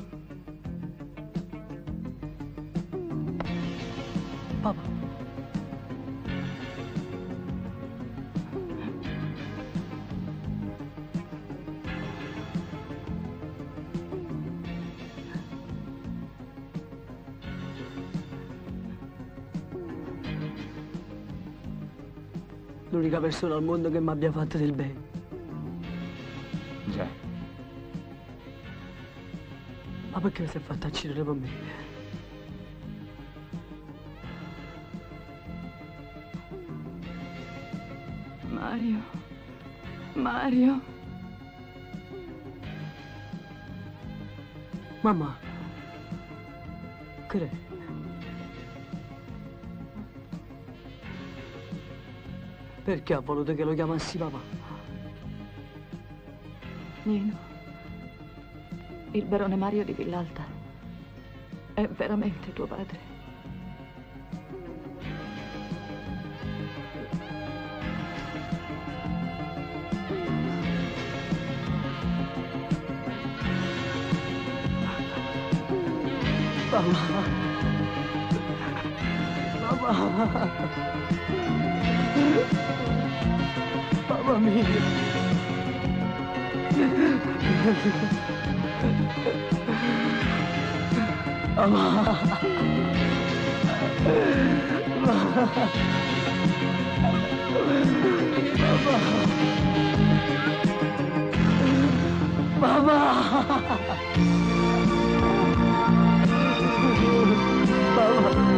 Papà. L'unica persona al mondo che mi abbia fatto del bene. Già. Ma perché si è fatta uccidere per me? Mario. Mario. Mamma. Che è? Perché ha voluto che lo chiamassi papà? Nino, il barone Mario di Villalta è veramente tuo padre. Mamma. Mamma. Mamma mia. Mamma. Mamma. Mamma. Mamma.